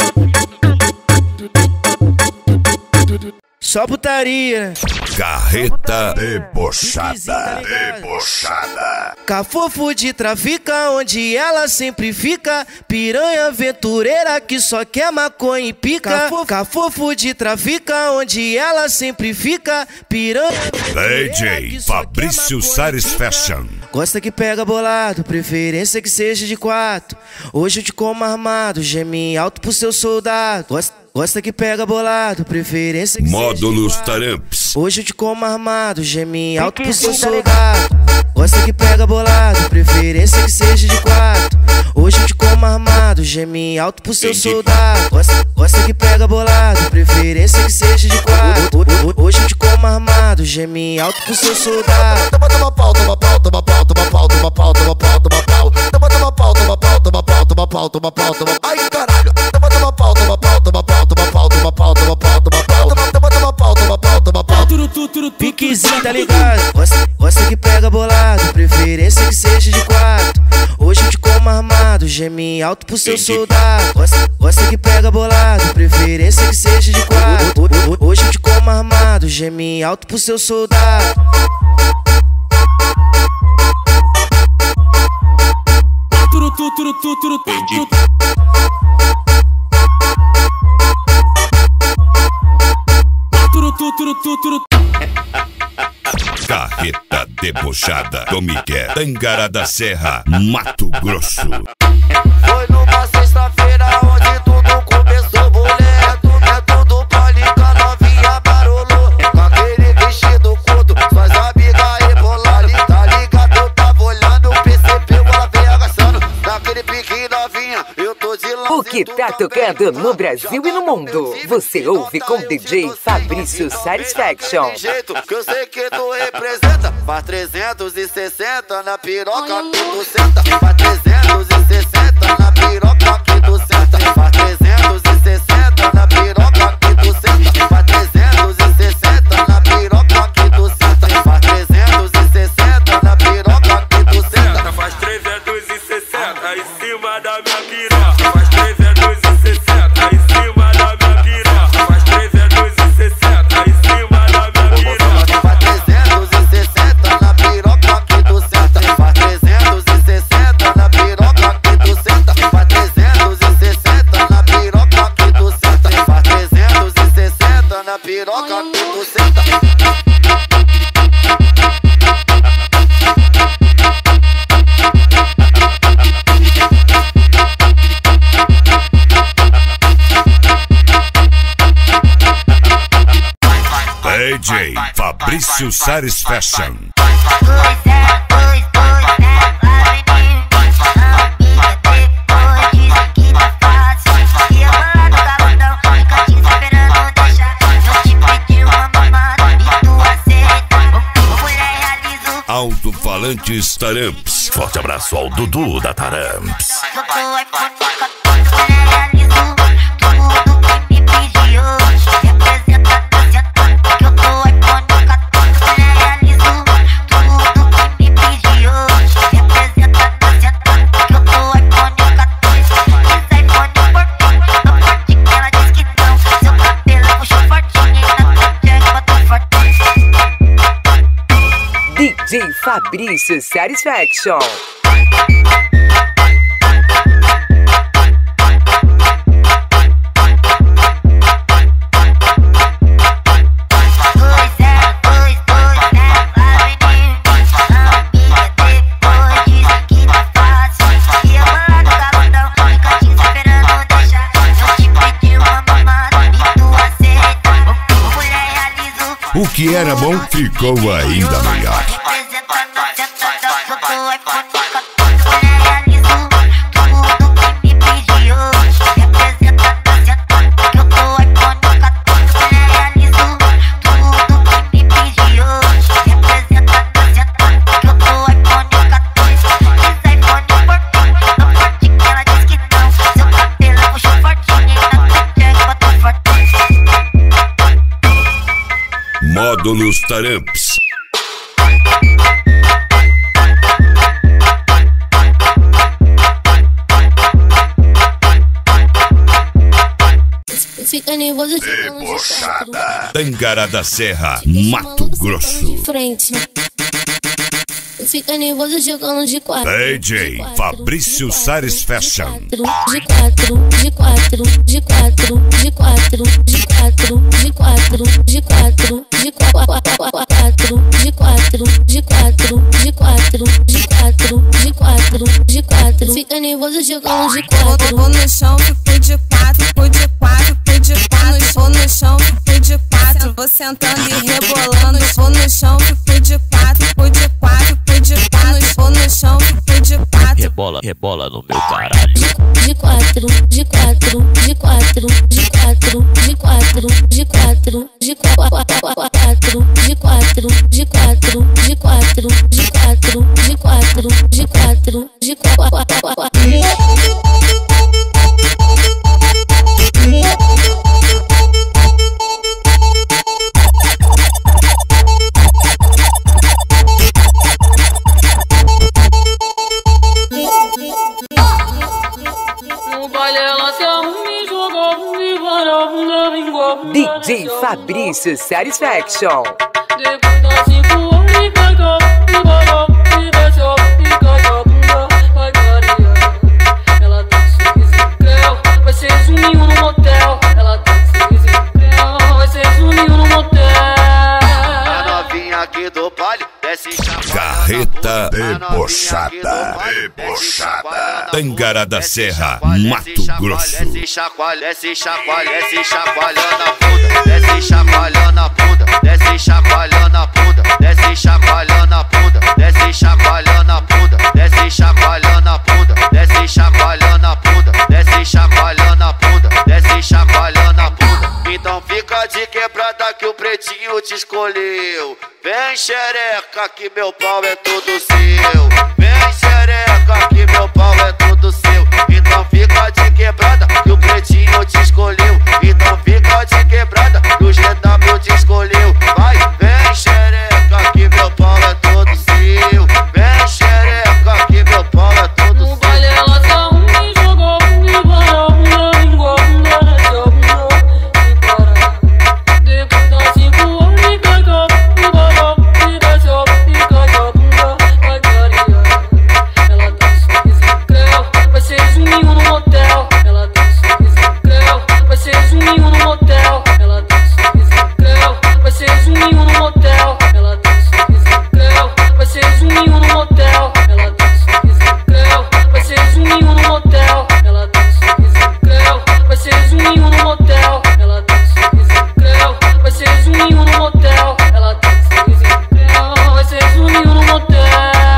Speaker 20: Só putaria.
Speaker 1: Carreta debochada, debochada.
Speaker 20: Cafofo de trafica, onde ela sempre fica. Piranha aventureira que só quer maconha e pica. Cafofo de trafica, onde ela sempre fica. Piranha
Speaker 1: DJ Fabrício Satisfaction.
Speaker 20: Gosta que pega bolado, preferência que seja de quatro. Hoje eu te como armado, geme alto pro seu soldado. Gosta que pega bolado, preferência que
Speaker 1: Módulos Taramps.
Speaker 20: Hoje eu te como armado, geme alto pro seu soldado. Gosta que pega bolado, preferência que seja de quatro. Hoje eu te como armado, geme alto pro seu soldado. Gosta que pega bolado, preferência que seja de quatro. Hoje eu te como armado, geme alto pro seu soldado.
Speaker 15: Toma pau, toma pau, toma pau, toma pau, toma pau, toma pau, toma pau. Toma pau, toma pau, toma pau, toma pau, toma pau, toma pau. Ai caralho. Toma pau, toma pau, toma pau, toma pau, toma pau, toma pau, toma pau. Toma pau, toma pau, toma pau.
Speaker 20: Piquezinho, tá ligado? Gosta que pega bolado, preferência que seja de quatro. Hoje eu te como armado, geme alto pro seu soldado. Gosta que pega bolado, preferência que seja de quatro. Hoje eu te como armado, geme alto pro seu soldado.
Speaker 1: Carreta debochada do Miguel, Tangará da Serra, Mato Grosso.
Speaker 19: Foi numa sexta-feira onde tudo começou, mulher. É tudo pra ligar, novinha barulho. Com aquele vestido curto, suas
Speaker 11: que tá tocando no Brasil e no mundo. Você ouve com DJ Fabrício Satisfaction.
Speaker 12: Jeito que eu sei que tu representa. Faz 360 na piroca que tu senta. Faz 360 na piroca que tu senta. Faz 360 na piroca que tu senta. Faz 360 na piroca que tu senta. Faz 360 na piroca que tu senta.
Speaker 10: Faz 360 em cima da minha piroca. Faz 360 em cima da minha piroca. Faz 360 em cima da minha piroca.
Speaker 12: Faz 360 na piroca que tu senta. Faz 360 na piroca que tu senta. Faz 360 na piroca que tu senta. Faz 360 na piroca que tu senta.
Speaker 1: DJ Fabrício Satisfaction. Alto-falantes Taramps.
Speaker 21: Forte abraço ao Dudu da Taramps.
Speaker 11: DJ Fabrício Satisfaction.
Speaker 1: O que era bom ficou ainda melhor. Módulos Taramps.
Speaker 6: Fica nervoso de
Speaker 1: Debochada. Tangará da Serra, Mato Grosso.
Speaker 6: frente. Fica nervoso jogando de 4.
Speaker 1: DJ Fabrício Satisfaction.
Speaker 6: De 4, de 4, de 4, de 4, de 4, de 4, de 4, de 4, de 4, de 4, de 4, de 4, de 4, de 4. Fica nervoso jogando de 4.
Speaker 22: Vou no chão, fico de 4, fico de 4, fico de 4. Vou no chão, fico de 4. Vou sentando e rebolando. Vou no chão, fico de 4, fico de 4, fico de 4. Vou no chão, fico de 4.
Speaker 21: Rebola, rebola no meu caralho.
Speaker 6: De 4, de 4, de 4, de 4, de 4, de 4, de 4, de 4, de 4, de 4, de 4, de 4, de 4, de 4.
Speaker 11: DJ Fabrício Satisfaction.
Speaker 23: Ela tem sorriso incrível, vai ser zoominho no motel. Ela tem sorriso incrível, vai ser zoominho no motel.
Speaker 12: A novinha aqui do baile desce chapada.
Speaker 1: Carreta Debochada. Debochada. Tangará da Serra, Mato Grosso.
Speaker 12: Desce chacoalha, desce chacoalha, desce chacoalhando a bunda. Desce chacoalhando a bunda, desce chacoalhando a bunda, desce chacoalhando a bunda, desce chacoalhando a bunda, desce chacoalhando a bunda, desce chacoalhando a bunda, desce chacoalhando
Speaker 15: te escolheu. Vem xereca que meu pau é todo seu. Vem xereca que meu pau é todo seu. Então fica de quebrada que o pretinho te escolheu. Então fica de quebrada que o GW te escolheu. Vai, vem xereca que meu pau é todo seu. Vem xereca que meu pau é todo seu.
Speaker 23: No baile ela tá ruim, jogou e para a bunda, igual a bunda nessa bunda. E para, depois das 5 horas e caga, e para, e desce a bunda, vai variar. Ela tá sorriso incréu, vai ser zuminho no motel. Ela tá sorriso incréu, vai ser zuminho no motel. Ela tá sorriso incréu, vai ser zuminho no motel. Ela tá sorriso incréu, vai ser zuminho no motel. Ela tá sorriso incréu, vai ser zuminho no motel. Ela tá sorriso incréu, vai ser zuminho no motel. Ela tá sorriso incréu, vai ser zuminho no motel. Ela tá sorriso incréu, vai ser zuminho no motel.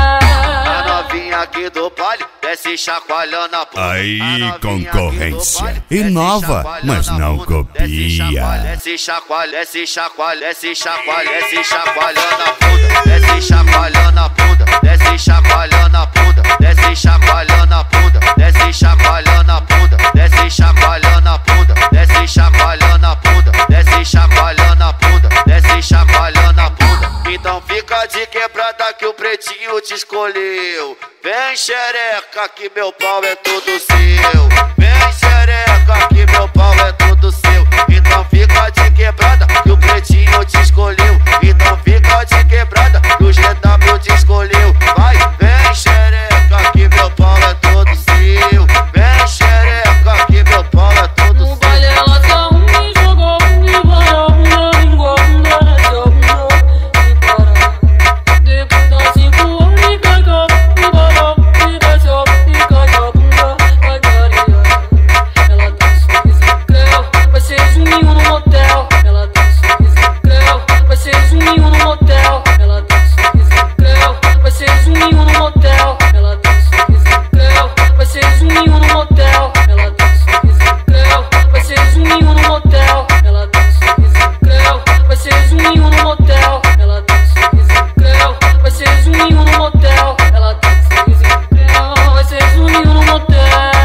Speaker 15: A novinha aqui do baile desce chacoalhando a bunda.
Speaker 1: Aí, concorrência. Inova, mas não copia.
Speaker 15: Desce chacoalha, desce chacoalha, desce chacoalha, desce chacoalhando a bunda. Desce chacoalhando a bunda, desce chacoalhando a bunda, desce chacoalhando a bunda, desce chacoalhando a bunda, desce chacoalhando a bunda, desce chacoalhando a bunda, desce chacoalhando a bunda, desce chacoalhando a bunda. Então fica de quebrada que o pretinho te escolheu. Vem xereca que meu pau é todo seu. Vem xereca que meu pau é todo seu. Então fica de quebrada que o pretinho te escolheu. Então fica de quebrada que o GW te escolheu. Vai, vem xereca que meu pau é todo seu. Vem xereca que meu pau é todo seu.
Speaker 23: No baile ela tá ruim, jogou e para a bunda, igual a bunda nessa bunda. E para, depois das 5 horas e caga, e para, e desce a bunda, vai variar. Ela tá sorriso incréu, vai ser zuminho no motel. Ela tá sorriso incréu, vai ser zuminho no motel. Ela tá sorriso incréu, vai ser zuminho no motel. Ela tá sorriso incréu, vai ser zuminho no motel. Ela tá sorriso incréu, vai ser zuminho no motel. Ela tá sorriso incréu, vai ser zuminho no motel. Ela tá sorriso incréu, vai ser zuminho no motel. Ela tá sorriso incréu, vai ser zuminho no motel.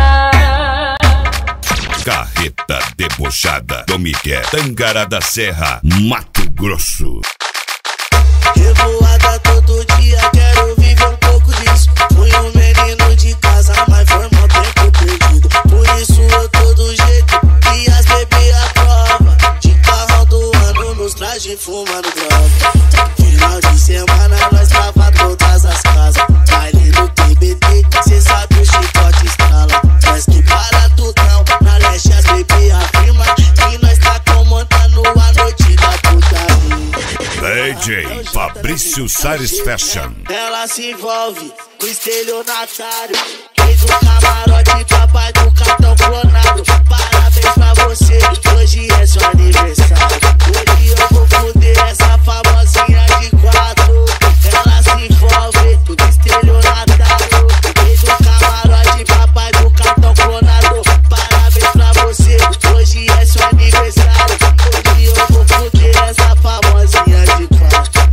Speaker 1: Carreta debochada do Miguel, Tangará da Serra, Mato Grosso.
Speaker 4: Revoada todo dia, quero viver um pouco disso. Fui um menino de casa, mas foi mal tempo perdido. Por isso eu tô do jeito que as bebê aprova. De carrão do ano, nos traje fumando droga. Final de semana nós tava todas as casas. Baile no TBT, cê sabe o chicote estrala. Nós que para tutão, na leste as bebê afirma que nós tá comandando a noite da putaria.
Speaker 1: DJ Fabrício Sares Fashion.
Speaker 4: Ela se envolve com estelionatário. Fez um camarote, papai do cartão clonado. Parabéns pra você, hoje é seu aniversário. Hoje eu vou foder essa famosinha de 4. Ela se envolve com estelionatário. Fez um camarote, papai do cartão clonado. Parabéns pra você, hoje é seu aniversário. Hoje eu vou foder essa famosinha de 4.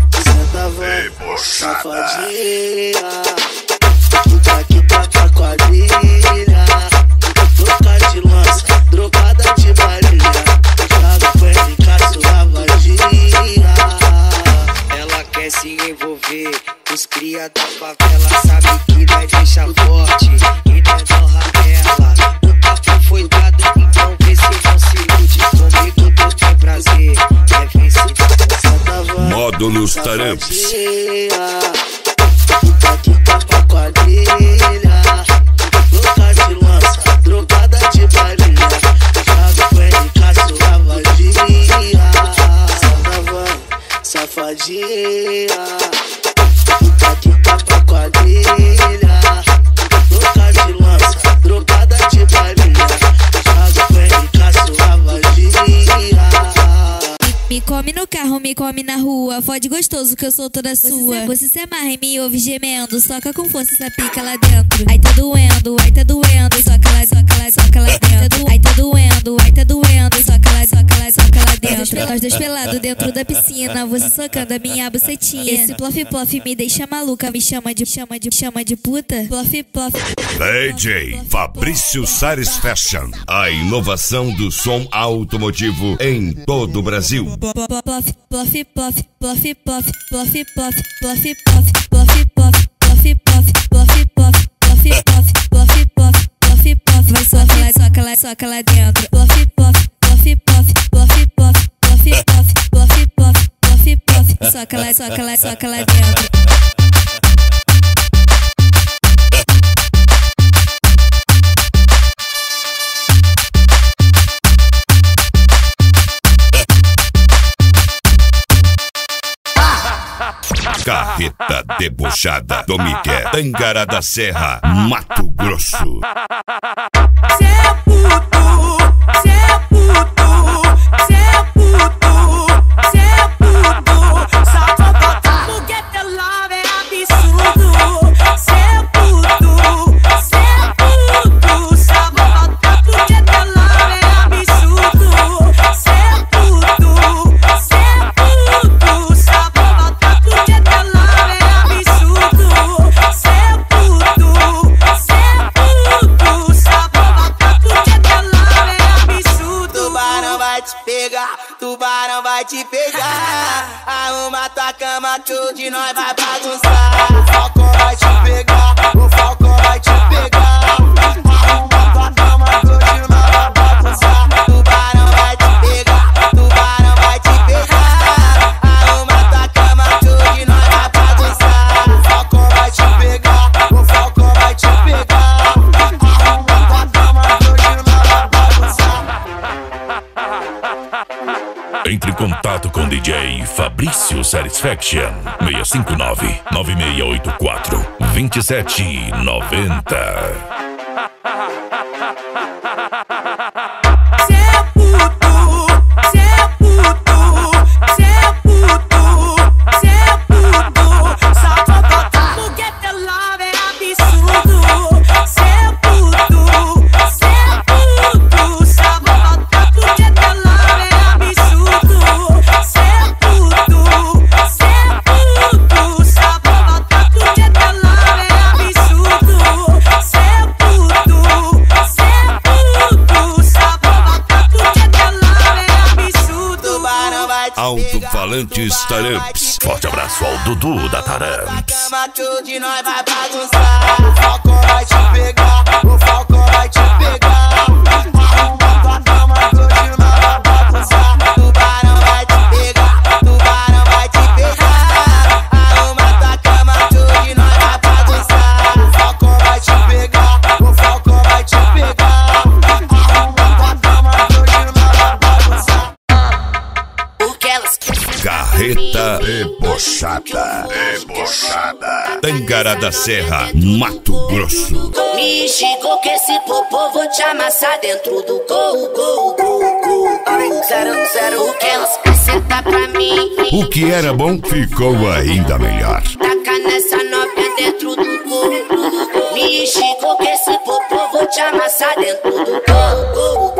Speaker 4: Safadinha, aqui pra quadrilha. Troca de lança, drogada de barilha. Joga perna em caço, lavadinha. Ela quer se envolver, os cria da favela sabe que vai deixar forte. E não ramela, o papo foi dado, então vê se não se ilude. Comigo tu tem prazer, vai ver se
Speaker 1: Módulos Taramps.
Speaker 4: Aqui pra quadrilha. Troca de lança, drogada de barilha. Joga perna em caço, lavadinha. Safadinha. Aqui pra quadrilha. Troca de lança, drogada de barilha. Joga perna em caço, lavadinha.
Speaker 7: Me come no carro, me come na rua. Fode gostoso que eu sou toda sua. Você se amarra e me ouve gemendo. Soca com força essa pica lá dentro. dentro. Ai tá doendo, soca lá dentro. Ai tá doendo, soca lá dentro. Nós dois pelados dentro da piscina, você socando a minha bucetinha. Esse plof me deixa maluca, me chama de puta. Plof.
Speaker 1: DJ Fabrício Sares Fashion, a inovação do som automotivo em todo o Brasil.
Speaker 7: Plof. Vai soca lá dentro. Plof. Soca lá dentro.
Speaker 1: Carreta debochada do Miguel, Tangará da Serra, Mato Grosso.
Speaker 2: Cê é puto, cê é puto, cê é puto, cê é puto. Só vou botar porque teu love é absurdo. Cê é puto, cê é puto. Só vou botar porque teu love é absurdo. Cê é puto, cê é puto. Só vou botar porque teu love é absurdo. Cê é puto, cê é puto. Só vou botar porque teu love é absurdo.
Speaker 4: Tubarão vai te pegar, tubarão vai te pegar. Arruma tua cama que hoje nós vai bagunçar. O Falcão vai te pegar, o Falcão vai te pegar. Arruma tua cama que hoje nós vai bagunçar. Tubarão vai te pegar, tubarão vai te pegar. Arruma tua cama que hoje nós vai bagunçar. O Falcão vai te pegar, o Falcão vai te pegar. Arruma tua cama que hoje nós vai bagunçar.
Speaker 21: Entre em contato com DJ Fabrício Satisfaction 659-9684-2790.
Speaker 2: Cê é puto, cê é puto, cê é puto, cê é puto. Só vou botar porque teu love é absurdo. Cê é puto, cê é puto. Só vou botar porque teu love é absurdo. Cê é puto, cê é puto. Só vou botar porque teu love é absurdo. Cê é puto, cê é puto. Só vou botar porque teu love é absurdo.
Speaker 4: Tubarão vai te
Speaker 1: Alto-falantes Taramps.
Speaker 21: Forte abraço ao Dudu da Taramps.
Speaker 4: cama que hoje nós vai bagunçar. O Falcão vai te pegar, o Falcão vai te pegar. Arruma tua cama que hoje nós vai bagunçar. Tubarão vai te pegar, tubarão vai te pegar. Arruma tua cama que hoje nós vai bagunçar. O Falcão vai te pegar, o Falcão vai te pegar. Arruma tua cama que hoje nós vai bagunçar.
Speaker 2: Porque elas
Speaker 1: Carreta debochada, Tangará da Serra, Mato Grosso.
Speaker 2: me xingou que esse popô vou te amassar dentro do gol. O que elas acrescentam pra mim?
Speaker 1: O que era bom ficou ainda melhor.
Speaker 2: Taca nessa novinha dentro do gol. Me xingou que esse popô vou te amassar dentro do gol.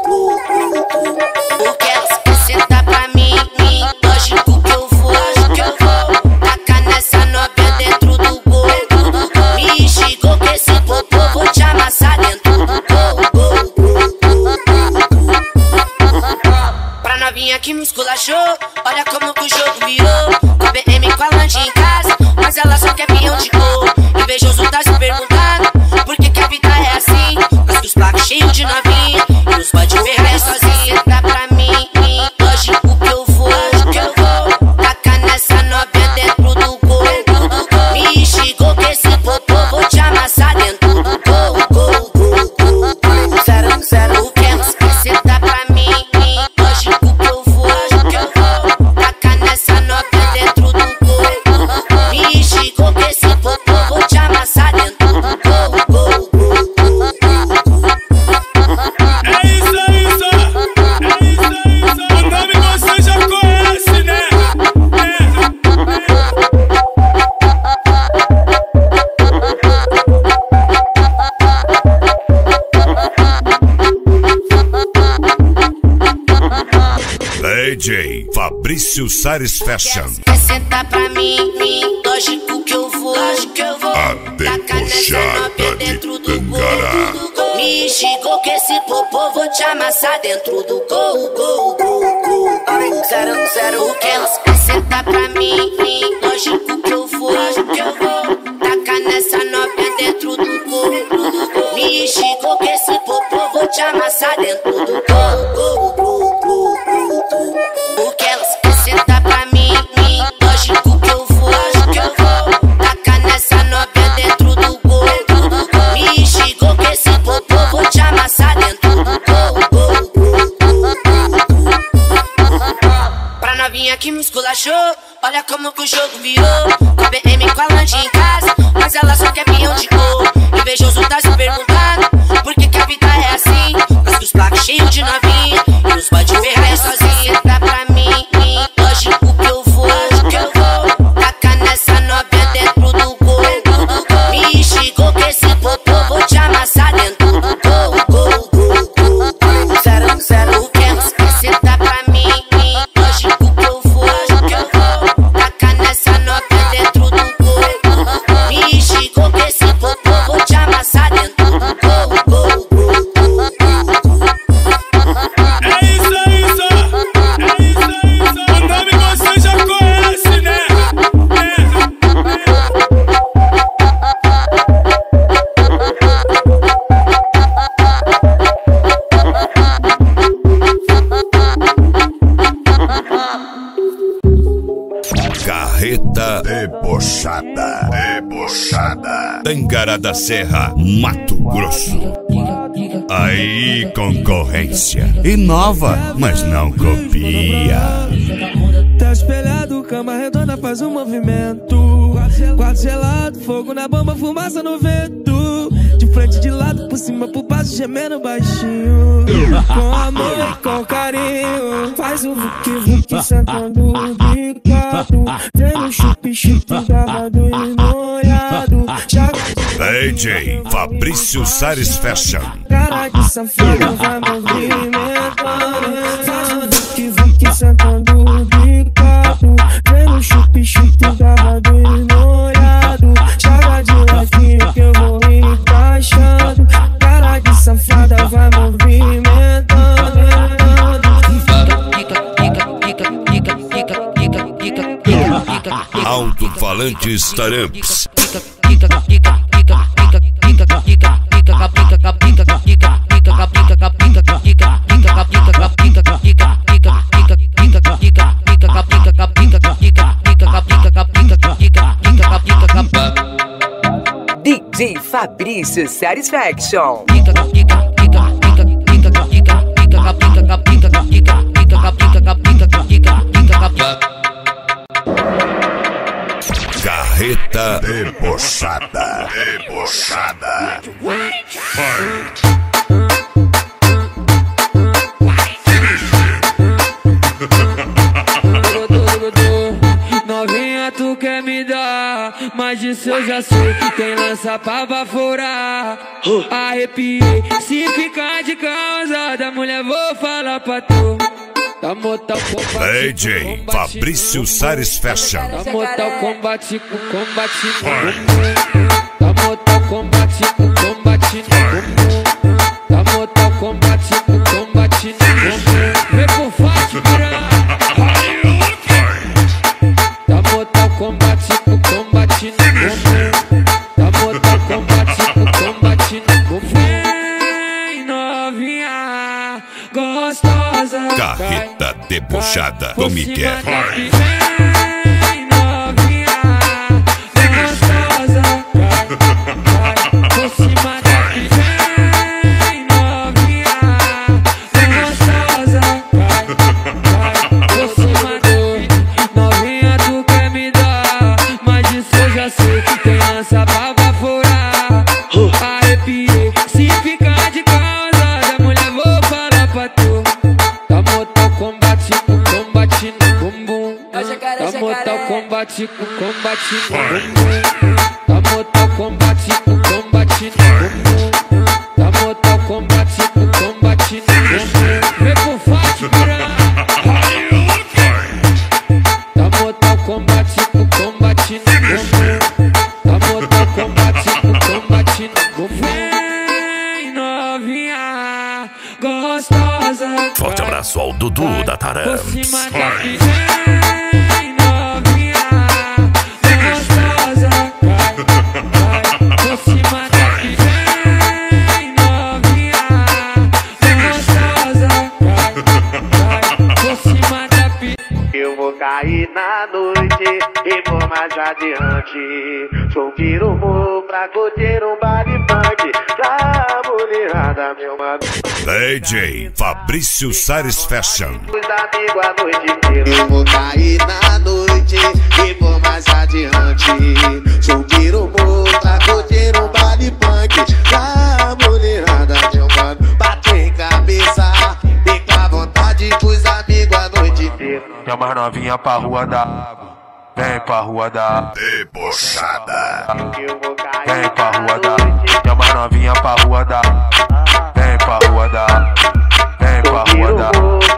Speaker 2: O que elas acrescentam pra mim? Lógico que eu vou. Taca nessa novinha dentro do gol. Me xingou que esse popô vou te amassar dentro do gol. Pra novinha que me esculachou, olha como que o jogo virou. Com a BM com a lanche em casa, mas ela só quer pinhão de cor. Invejoso tá se perguntando por que a vida é assim. Mas os placos cheios de novinha e os
Speaker 1: Fabrício Sares Fashion.
Speaker 13: Quer sentar pra mim, lógico que eu vou.
Speaker 1: A debochada de Tangará.
Speaker 13: Me xingou que esse popô vou te amassar dentro do gol. 0-0 o que elas quer sentar pra mim, lógico que eu vou. Tacar nessa novinha dentro do gol. Me xingou que esse popô vou te amassar dentro do gol. O que elas quer sentar pra mim, lógico que eu vou. Tacar nessa novinha dentro do gol. Me xingou que esse popô vou te amassar dentro do gol. Pra novinha que me esculachou, olha como que o jogo virou. Com a BM com a lanche em casa, mas ela só quer pinhão de cor. Invejoso tá se perguntando por que a vida é assim. Mas que os placos cheios de novinha e os boy de vermelho sozinha. Dá pra mim, lógico que eu vou. Tacar nessa novinha dentro do gol. Me xingou que esse popô vou te amassar dentro do gol. 0-0 o que elas quer sentar pra mim, lógico que eu vou. Tacar nessa novinha dentro do gol. Me xingou que esse popô vou te amassar dentro do gol.
Speaker 8: É isso aí, o nome você já conhece, né?
Speaker 1: Carreta debochada. Tangará da Serra, Mato Grosso. Aí, concorrência. Inova, mas não copia.
Speaker 9: Tá espelhado, cama redonda faz um movimento. Quarto gelado, fogo na bomba, fumaça no vento. De frente, de lado, por cima, por baixo, gemendo baixinho. Com amor e com carinho. Faz o vuki-vuki sentando bicado. Vendo chupi-chupi gravado e molhado.
Speaker 1: DJ Fabrício Sares Fashion.
Speaker 9: Cara de safado vai movimentando. Faz o vuki-vuki sentando bicado. Vendo chupi-chupi gravado e molhado. Joga de ladinho que eu vou encaixando. Cara de safada vai movimentando.
Speaker 1: Alto-falantes Taramps.
Speaker 11: DJ Fabrício Satisfaction.
Speaker 1: Carreta debochada.
Speaker 9: Novinha, tu quer me dar, mas disso eu já sei. Quem lança pra baforar, arrepiei. Se ficar de causa da mulher, vou falar pra tu. Tá mortal combate.
Speaker 1: DJ Fabrício Sares Fashion.
Speaker 9: Tá mortal combate com combate no bumbum. Tá mortal combate com combate no bumbum. Tá mortal combate com combate no bumbum. Vem por forte, piranha. Tá mortal combate com combate no bumbum. Tá mortal combate com combate no bumbum. Vem novinha gostosa.
Speaker 1: Carreta debochada do Miguel.
Speaker 9: Vem novinha gostosa. Por cima daqui. Vem novinha gostosa. Por cima do novinha, tu quer me dar, mas isso eu já sei. Tem lança pra baforar, arrepiei. Se ficar de causa da mulher, vou falar pra tu. Tá mortal combate com combate no bumbum. Tá mortal combate com combate no bumbum. Tá mortal combate com combate no bumbum. Tá mortal combate com combate no bumbum. Vem por forte, piranha.
Speaker 21: pessoal Dudu da Taramps.
Speaker 3: Eu vou cair na noite e vou mais adiante. Sou pirumo pra curtir um baile funk pra mulherada, meu mano.
Speaker 1: DJ Fabrício Sares Fashion.
Speaker 3: Os amigos a noite inteira. Eu vou cair na noite e vou mais adiante. Sou pirumo pra curtir um baile funk pra mulherada, meu mano. Bater cabeça e com a vontade pros amigos a noite inteira.
Speaker 14: Chama as novinha pra rua da água. Vem pra rua da
Speaker 1: debochada.
Speaker 14: Vem pra rua da. Chama as novinha pra rua da. Vem pra rua da. Vem pra rua da.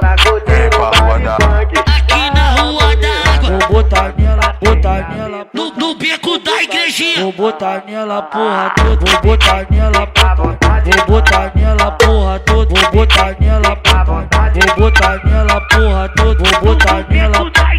Speaker 14: Vem pra rua da.
Speaker 18: Aqui na rua da água.
Speaker 9: Vou botar nela
Speaker 18: no beco da igrejinha.
Speaker 9: Vou botar nela porra toda. Vou botar nela vou botar nela porra toda. Vou botar nela vou botar nela porra toda. Vou botar nela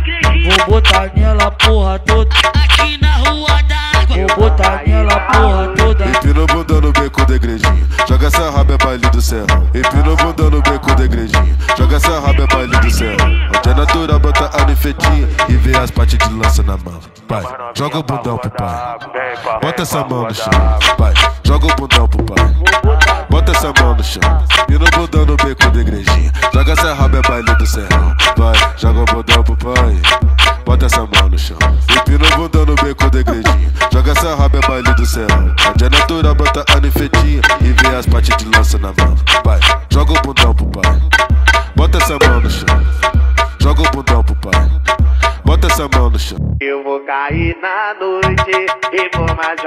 Speaker 9: vou botar nela porra toda.
Speaker 18: Aqui na rua da água.
Speaker 9: Vou botar nela porra toda.
Speaker 14: Empina o bundão no beco da igrejinha. Joga essa raba é baile do céu. Empina o bundão no beco da igrejinha. Joga essa raba é baile do céu. Onde é natural bota a nefetinha e vê as partes de lança na mão. Pai, joga o bundão pro pai. Bota essa mão no chão. Pai, joga o bundão pro pai. Bota essa mão no chão. Empina o bundão no beco da igrejinha. Joga essa raba é baile do céu. Vai, joga o bundão pro pai. Bota essa mão no chão. Empina o bundão no beco da igrejinha. Joga essa raba é baile do céu. Onde é natural bota a nefetinha e vê as partes de lança na mão. Pai, joga o bundão pro pai. Bota essa mão no chão. Joga o bundão pro pai. Bota essa mão no chão.
Speaker 3: Eu vou cair na noite e vou mais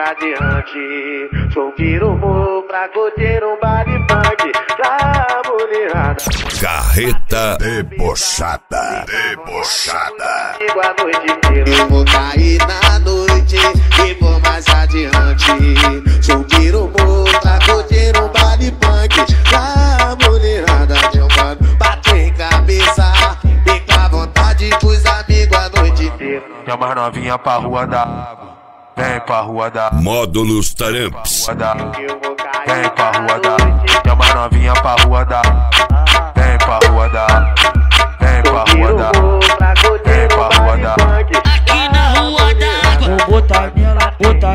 Speaker 3: adiante. Sou pirumo pra curtir um baile funk pra mulherada.
Speaker 1: Carreta debochada. Debochada.
Speaker 3: Igual a noite inteira. Eu vou cair na noite e vou mais adiante. Sou pirumo pra curtir um baile funk pra mulherada, meu mano. Bater cabeça e com a vontade pros amigos a noite inteira.
Speaker 14: Chama as novinha pra rua da água. Vem pra rua da.
Speaker 1: Módulos Taramps.
Speaker 14: Vem pra rua da. Chama as novinha pra rua da. Vem pra rua da. Vem pra rua da. Vem pra rua da.
Speaker 18: Aqui na rua da água.
Speaker 9: Vou botar nela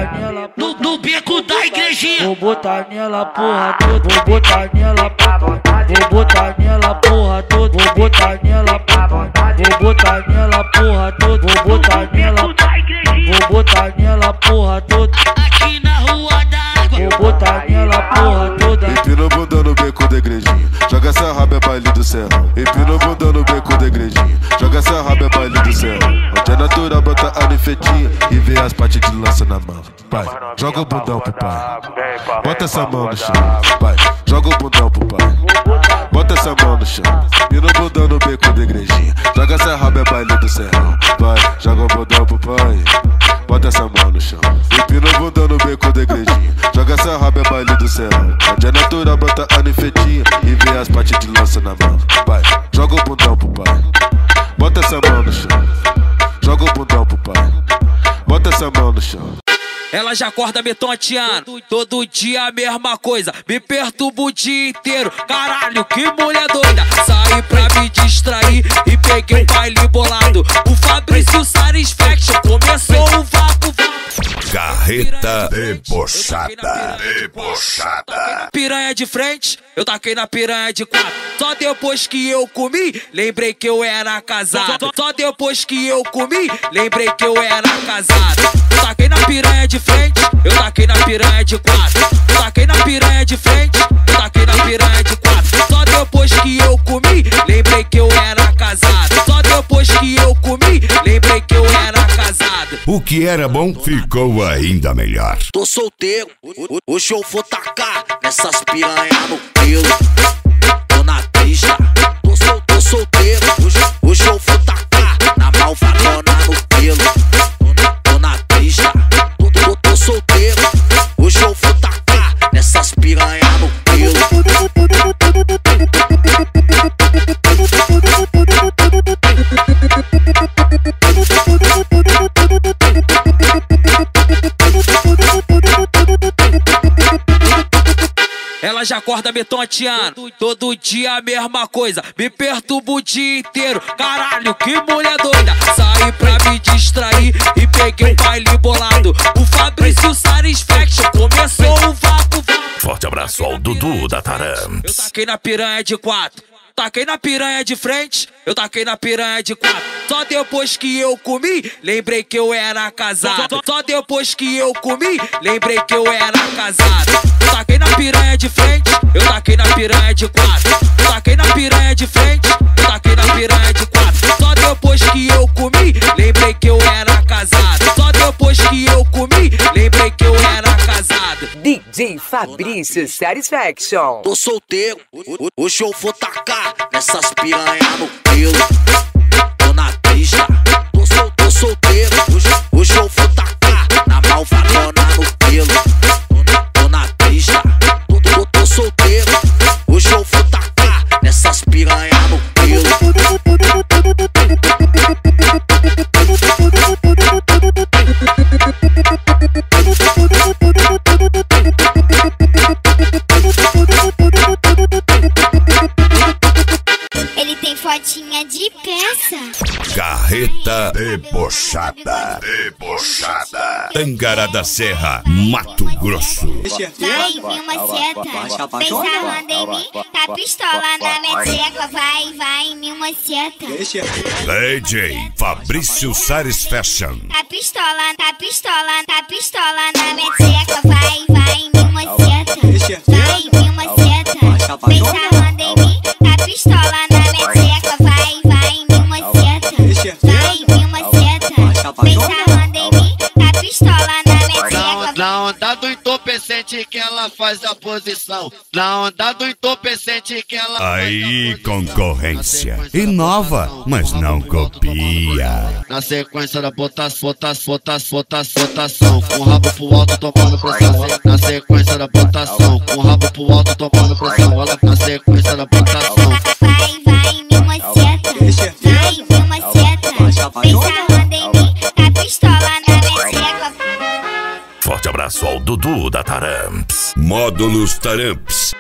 Speaker 18: no beco da igrejinha.
Speaker 9: Vou botar nela porra toda. Vou botar nela vou botar nela porra toda. Vou botar nela vou botar nela porra toda. Vou botar nela vou botar nela porra toda.
Speaker 18: Aqui na rua da água.
Speaker 9: Vou botar nela porra toda.
Speaker 14: Empina o bundão no beco da igrejinha. Joga essa raba é baile do céu. Empina o bundão no beco da igrejinha. Joga essa raba é baile do céu. Onde é natural bota a nefetinha e vê as partes de lança na mão. Pai, joga o bundão pro pai. Bota essa mão no chão. Pai, joga o bundão pro pai. Bota essa mão no chão. Empina o bundão no beco da igrejinha. Joga essa raba é baile do céu. Vai, joga o bundão pro pai. Bota essa mão no chão. Empina o bundão no beco da igrejinha. Joga essa raba é baile do céu. Onde é natural bota a nefetinha e vê as partes de lança na mão. Vai, joga o bundão pro pai. Bota essa mão no chão. Joga o bundão pro pai. Bota essa mão no chão.
Speaker 24: Ela já acorda me tonteando, todo dia a mesma coisa, me perturba o dia inteiro. Caralho, que mulher doida. Saí pra me distrair e peguei o baile bolado. O Fabrício Sares Fashion começou o vapo.
Speaker 1: Carreta debochada. Debochada.
Speaker 24: Piranha de frente, eu taquei na piranha de quatro. Só depois que eu comi, lembrei que eu era casado. Só depois que eu comi, lembrei que eu era casado. Eu taquei na piranha de frente, eu taquei na piranha de quatro. Eu taquei na piranha de frente, eu taquei na piranha de quatro. Só depois que eu comi, lembrei que eu era casado. Só depois que eu comi, lembrei que eu era casado.
Speaker 1: O que era bom ficou ainda melhor.
Speaker 18: Tô solteiro, hoje eu vou tacar nessas piranha no pelo. Tô na pista, tô solteiro, hoje eu vou tacar na malvadona no pelo. Tô na pista, tô solteiro, hoje eu vou tacar nessas piranha no pelo.
Speaker 24: ela já acorda me tonteando. Todo dia a mesma coisa, me perturba o dia inteiro. Caralho, que mulher doida. Saí pra me distrair e peguei um baile bolado. O Fabrício Satisfaction começou o vapo.
Speaker 21: Forte abraço ao Dudu da Taramps.
Speaker 24: Eu taquei na piranha de 4. Taquei na piranha de frente, eu taquei na piranha de 4. Só depois que eu comi, lembrei que eu era casado. Só depois que eu comi, lembrei que eu era casado. Eu taquei na piranha de frente, eu taquei na piranha de 4. Eu taquei na piranha de frente, eu taquei na piranha de 4. Só depois que eu comi, lembrei que eu era casado. Só depois que eu comi, lembrei que eu era casado.
Speaker 11: DJ Fabrício Satisfaction.
Speaker 18: Tô solteiro, hoje eu vou tacar nessas piranha no pelo. Tô na pista, tô solteiro, hoje eu vou tacar na malvadona no pelo. Tô na pista, tô solteiro, hoje eu vou tacar nessas piranha no pelo.
Speaker 13: Ele tem fotinha de peça.
Speaker 1: Carreta debochada. Debochada. Tangará da Serra, Mato Grosso.
Speaker 13: Vai, viu uma seta, vem sarrando em mim, tá pistola na minha tecla. Vai, viu uma seta.
Speaker 1: DJ Fabrício Satisfaction.
Speaker 13: Tá pistola na minha tecla. Vai, viu uma seta. Vai, viu uma seta, vem sarrando em mim, tá pistola na minha tecla. Vai, viu uma seta. Vai, viu uma seta, vem sarrando em mim, tá pistola na minha tecla.
Speaker 3: Na onda do entorpecente que ela faz a posição. Na onda do entorpecente que ela
Speaker 1: Aí, concorrência. Inova, mas não copia.
Speaker 3: na sequência da votação, com o rabo pro alto tomando pressão. Na sequência da votação, com o rabo pro alto tomando pressão. Olha na sequência da votação.
Speaker 13: Vai, viu uma seta. Vai, viu uma seta, vem sarrando em mim, tá pistola na minha tecla.
Speaker 21: Forte abraço ao Dudu da Taramps.
Speaker 1: Módulos Taramps.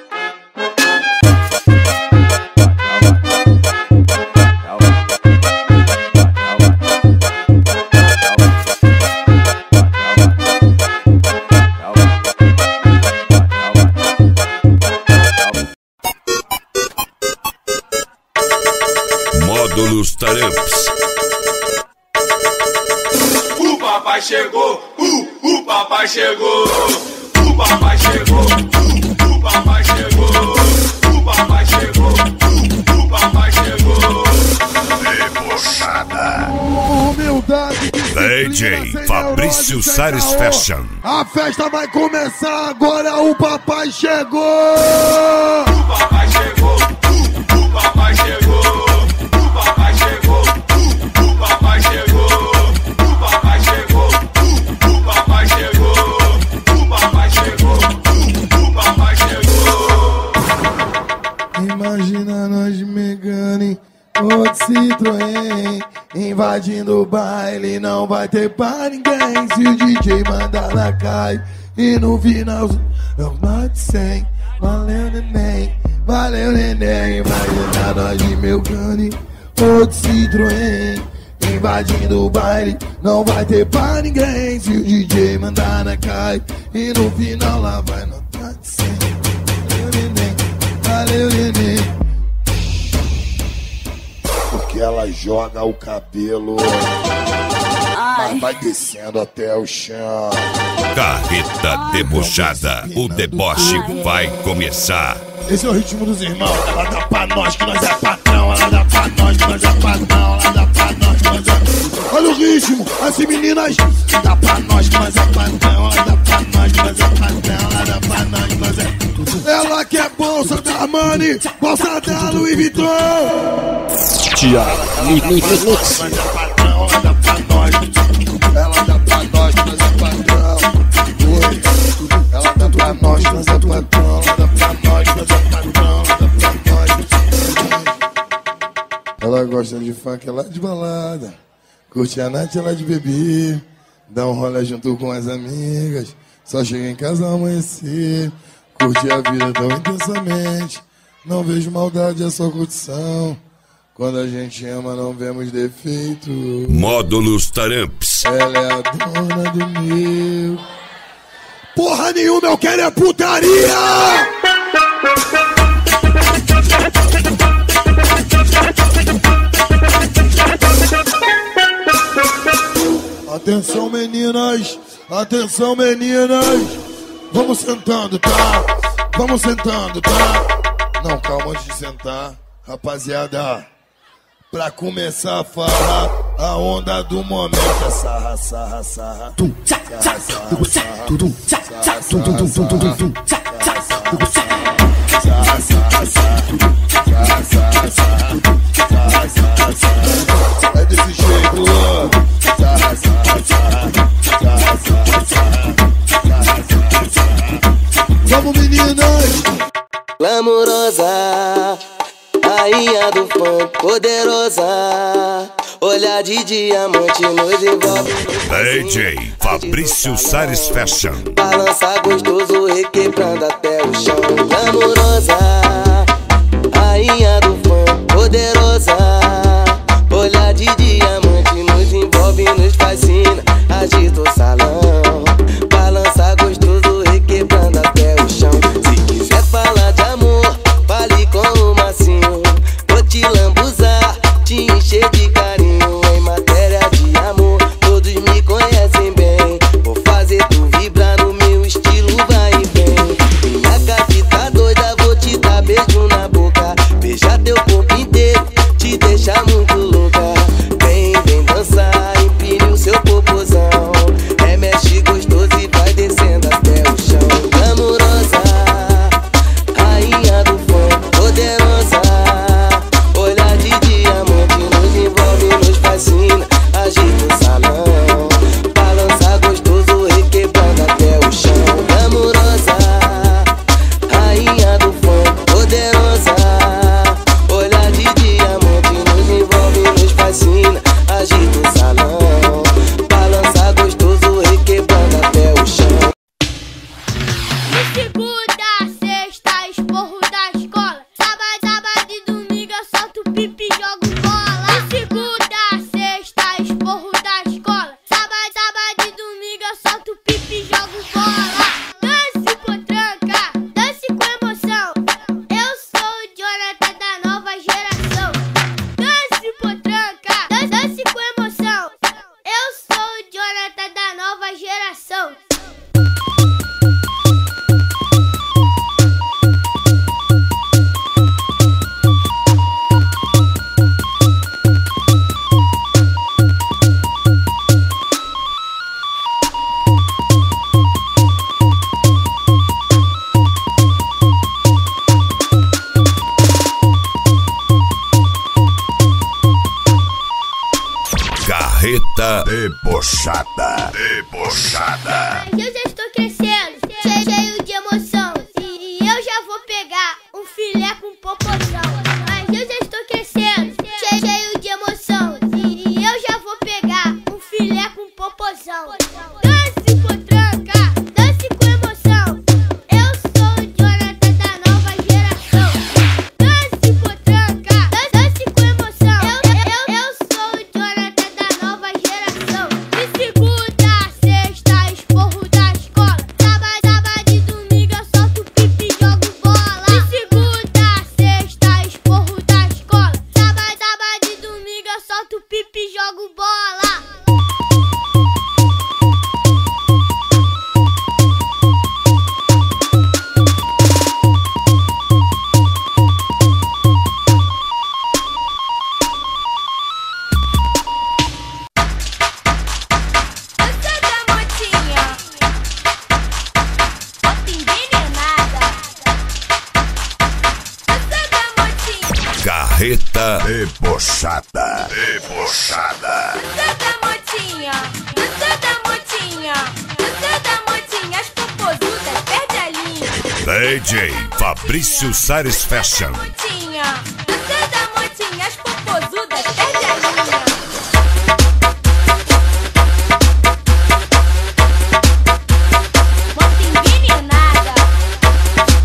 Speaker 1: Módulos Taramps.
Speaker 8: O papai chegou, o papai chegou, o papai chegou, o papai chegou, o papai chegou, o papai chegou.
Speaker 1: Debochada.
Speaker 5: Humildade.
Speaker 1: DJ Fabrício Satisfaction.
Speaker 5: A festa vai começar agora, o papai chegou.
Speaker 8: O papai chegou, o papai chegou, o papai chegou, o papai chegou, o papai chegou, o papai chegou, o papai chegou, o papai chegou.
Speaker 5: Imagina nós Megane, outro Citroën, invadindo o baile, não vai ter pra ninguém. Se o DJ mandar lá cai, e no final eu mate 100. Valeu neném, valeu neném. Imagina nós de Megane, outro Citroën, invadindo o baile, não vai ter pra ninguém. Se o DJ mandar na cai, e no final lá vai no mate 100. Valeu neném, valeu neném. Porque ela joga o cabelo, mas vai descendo até o chão.
Speaker 1: Carreta debochada. O deboche vai começar.
Speaker 5: Esse é o ritmo dos irmãos. Ela dá pra nós que nós é patrão. Ela dá pra nós que nós é patrão. Ela dá pra nós que nós é... Olha o ritmo, assim meninas. Dá pra nós que nós é patrão. Ela dá pra nós que nós é patrão. Ela dá pra nós que nós é... Ela quer bolsa da Armani, bolsa da Louis Vuitton.
Speaker 16: Tiago, mix.
Speaker 5: Nós é patrão, ela dá pra nós. Ela dá pra nós que nós é patrão. Oi. Ela dá pra nós que nós é patrão. Ela dá pra nós que nós é patrão. Ela dá pra nós. Ela gosta de funk, ela é de balada. Curte a noite, ela é de beber. Dá um rolê junto com as amigas. Só chega em casa ao amanhecer. Curti a vida tão intensamente. Não vejo maldade, é só curtição. Quando a gente ama, não vemos defeito.
Speaker 1: Módulos Taramps.
Speaker 5: Ela é a dona do meu. Porra nenhuma, eu quero é putaria! Atenção meninas, atenção meninas. Vamos sentando, tá? Vamos sentando, tá? Não, calma antes de sentar, rapaziada. Pra começar a falar, a onda do momento é sarra, sarra, sarra. É desse jeito, vamos meninas!
Speaker 2: Glamourosa, rainha do funk, poderosa, olhar de diamante nos envolve.
Speaker 1: DJ Fabrício Sares Fashion.
Speaker 2: Balança gostoso, requebrando até o chão. Glamourosa, rainha do funk, poderosa, olhar de diamante nos envolve, nos fascina, agita o salão. Balança gostoso, requebrando até o chão. Se quiser falar de amor, fale com o Massinho. Vou te lambuzar, te encher de carinho. Em matéria de amor, todos me conhecem bem. Vou fazer tu vibrar no meu estilo, vai e vem. Minha capita doida, vou te dar beijo na boca. Beijar teu corpo inteiro, te deixar muito louca. Vem, vem dançar, empine o seu popozão. Remexe gostoso e vai descendo até o chão. Glamourosa, rainha do funk, poderosa, olhar de diamante nos envolve, nos fascina, agita o salão. Balança gostoso, requebrando até o chão. Glamourosa, rainha do funk, poderosa, olhar de diamante nos envolve, nos fascina, agita o salão. Balança gostoso, requebrando até o chão.
Speaker 6: De segunda a sexta, esporro da escola. Sábado e domingo eu solto pipi e jogo bola. De segunda a sexta, esporro da escola. Sábado e domingo eu solto pipi e jogo bola. Dance potranca, dance com emoção. Eu sou o Jonathan da nova geração. Dance potranca, dance com emoção. Eu sou o Jonathan da nova geração.
Speaker 1: Carreta debochada. Debochada.
Speaker 6: Eu já estou crescendo, cheio de emoção. E eu já vou pegar um filé com popozão. Mas eu já estou crescendo, cheio de emoção. E eu já vou pegar um filé com popozão. Dance potranca, dance com emoção. Eu sou o Jonathan da nova geração. Dance potranca, dance com emoção. Eu sou o Jonathan da nova geração. De segunda a sexta, esporro da escola. Sábado e domingo eu solto pipi e jogo bola. De segunda a sexta, esporro da escola. Sábado e domingo eu solto pipi e jogo bola.
Speaker 1: Carreta debochada. Debochada.
Speaker 6: Motinha, as popozudas perde a linha.
Speaker 1: DJ Fabrício Sares Fashion.
Speaker 6: Motinha, as popozudas perde a linha. Mota envenenada.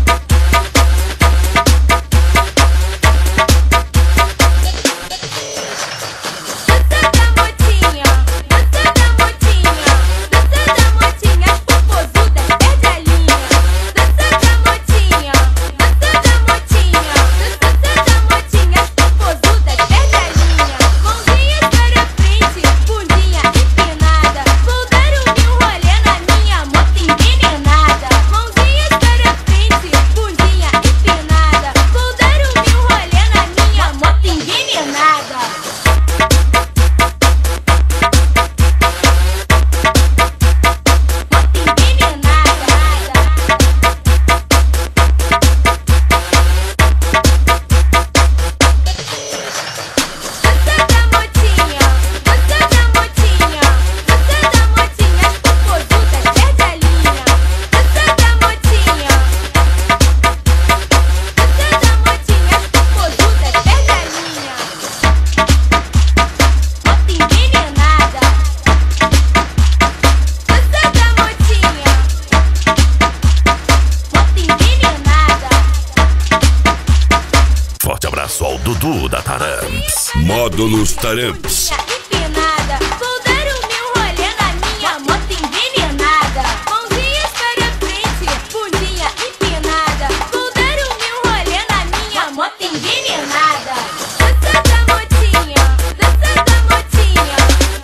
Speaker 21: Dudu da Taramps.
Speaker 1: Módulos Taramps.
Speaker 6: Empinada, vou dar o meu rolê na minha moto envenenada. Mãozinhas para frente, bundinha empinada. Vou dar o meu rolê na minha moto envenenada. Dança da motinha, dança da motinha.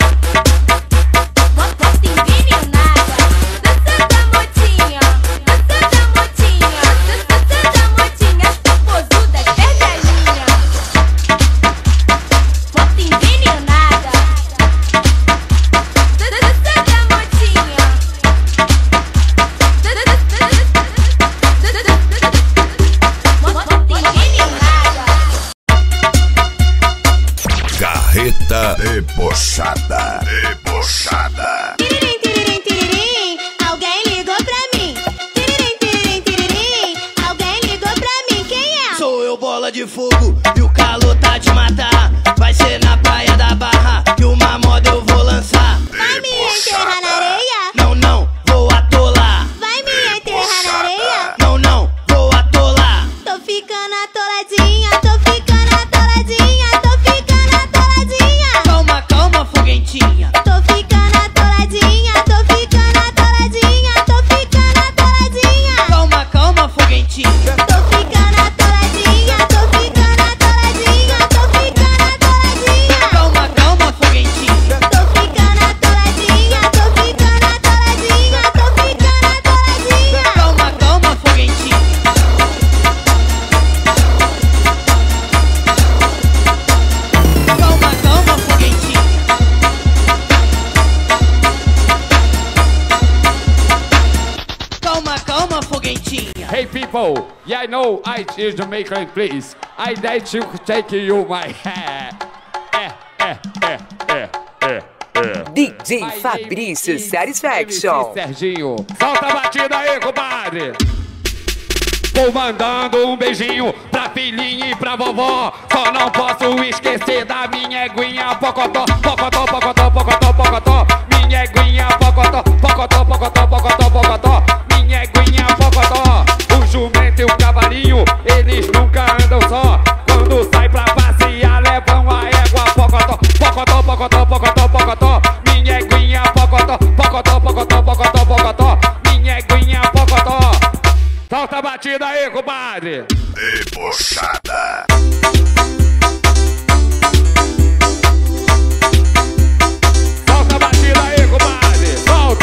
Speaker 6: Moto envenenada. Dança da motinha, dança da motinha. Dança da motinha, posuda, perde a linha. Moto envenenada. Dança da motinha. Moto envenenada.
Speaker 1: Carreta debochada. Debochada.
Speaker 6: Tiririm, tiririm, tiririm, alguém ligou pra mim. Tiririm, tiririm, tiririm, alguém ligou pra mim. Quem é?
Speaker 10: Sou eu, bola de fogo, e o calor tá de matar. Vai ser na praia da Barra, que uma moda eu vou lançar.
Speaker 6: Vai me enterrar na areia?
Speaker 10: Não, não, vou atolar.
Speaker 6: Vai me enterrar na areia?
Speaker 10: Não, não, vou atolar.
Speaker 6: Tô ficando atoladinha, tô ficando atoladinha, tô ficando atoladinha.
Speaker 10: Calma, calma, foguentinha.
Speaker 6: Tô ficando atoladinha, tô ficando atoladinha, tô ficando atoladinha.
Speaker 10: Calma, calma, foguentinha.
Speaker 6: Tô ficando atoladinha, tô ficando atoladinha, tô ficando atoladinha.
Speaker 10: Calma, calma, foguentinha.
Speaker 6: Tô ficando atoladinha, tô ficando atoladinha, tô ficando atoladinha.
Speaker 10: Calma, calma, foguentinha. Calma, calma, foguentinha. Calma, calma, foguentinha.
Speaker 9: Hey people, yeah, I know I is Jamaican, please. I like to take you my hair.
Speaker 11: DJ Fabrício Satisfaction.
Speaker 9: Serginho, solta a batida aí, compadre. Vou mandando um beijinho pra filhinha e pra vovó. Só não posso esquecer da minha eguinha pocotó, pocotó, pocotó, pocotó, pocotó. Minha eguinha pocotó, pocotó, pocotó, pocotó, pocotó. Minha eguinha pocotó. O jumento e o cavalinho, eles nunca andam só. Quando sai pra passear, levam a égua pocotó, pocotó, pocotó, pocotó, pocotó. Minha eguinha pocotó, pocotó, pocotó, pocotó, pocotó. Minha eguinha pocotó. Solta a batida aí, compadre.
Speaker 1: Debochada.
Speaker 9: Solta a batida aí, compadre. Solta.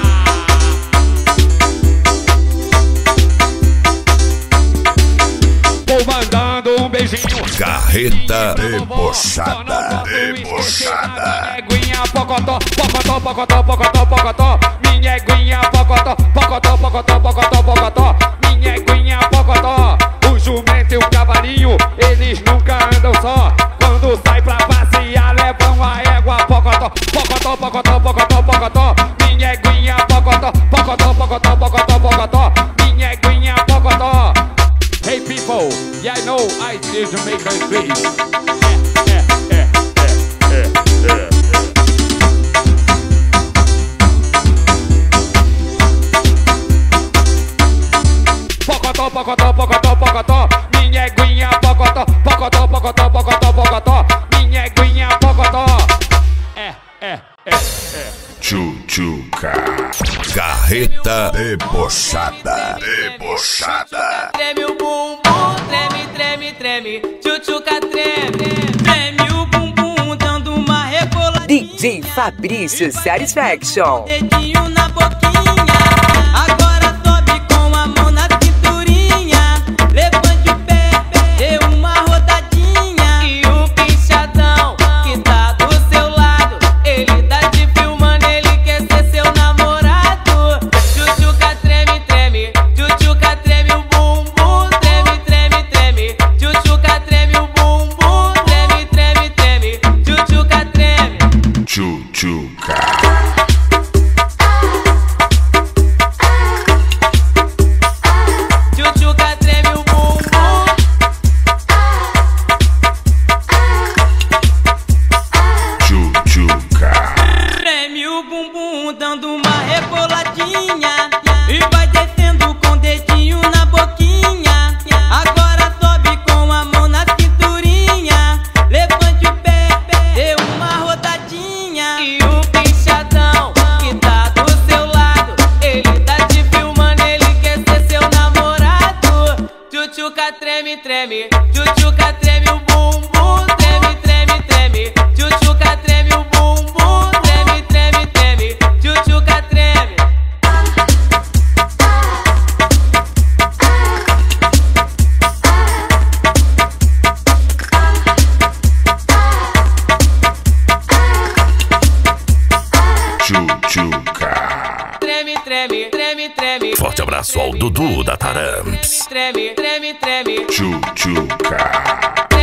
Speaker 9: Vou mandando um beijinho.
Speaker 1: Carreta debochada. Debochada.
Speaker 9: Minha eguinha pocotó, pocotó, pocotó, pocotó, pocotó. Minha eguinha pocotó, pocotó, pocotó, pocotó, pocotó. Minha eguinha pocotó. O jumento e o cavalinho, eles nunca andam só. Quando sai pra passear, levam a égua pocotó, pocotó, pocotó, pocotó, pocotó. Minha eguinha pocotó, pocotó, pocotó, pocotó, pocotó. Minha eguinha pocotó. Hey people, yeah, I know I is Jamaican, please. Pocotó, pocotó, pocotó, pocotó. Minha eguinha pocotó, pocotó, pocotó, pocotó, pocotó. Minha eguinha pocotó.
Speaker 1: Tchutchuca. Carreta debochada. Debochada.
Speaker 2: Treme o bumbum, treme, treme, treme. Tchutchuca treme. Treme o bumbum, dando uma reboladinha.
Speaker 11: DJ Fabrício Satisfaction.
Speaker 2: Dedinho na boquinha. Agora sobe com a mão na cinturinha. Levante o pé, dê uma rodadinha. E o pinchadão que tá do seu lado, ele tá te filmando, ele quer ser seu namorado. Tchutchuca treme, treme. Tchutchuca treme o bumbum. Treme, treme, treme. Tchutchuca treme o bumbum. Treme, treme, treme. Tchutchuca treme.
Speaker 1: Tchutchuca.
Speaker 2: Tchutchuca treme o bumbum.
Speaker 1: Tchutchuca.
Speaker 2: Treme o bumbum, dando uma reboladinha. E vai descendo com o dedinho na boquinha. Agora sobe com a mão na cinturinha.
Speaker 23: treme, treme.
Speaker 21: Forte abraço ao Dudu da Taramps.
Speaker 23: Treme, treme, treme.
Speaker 21: Tchutchuca.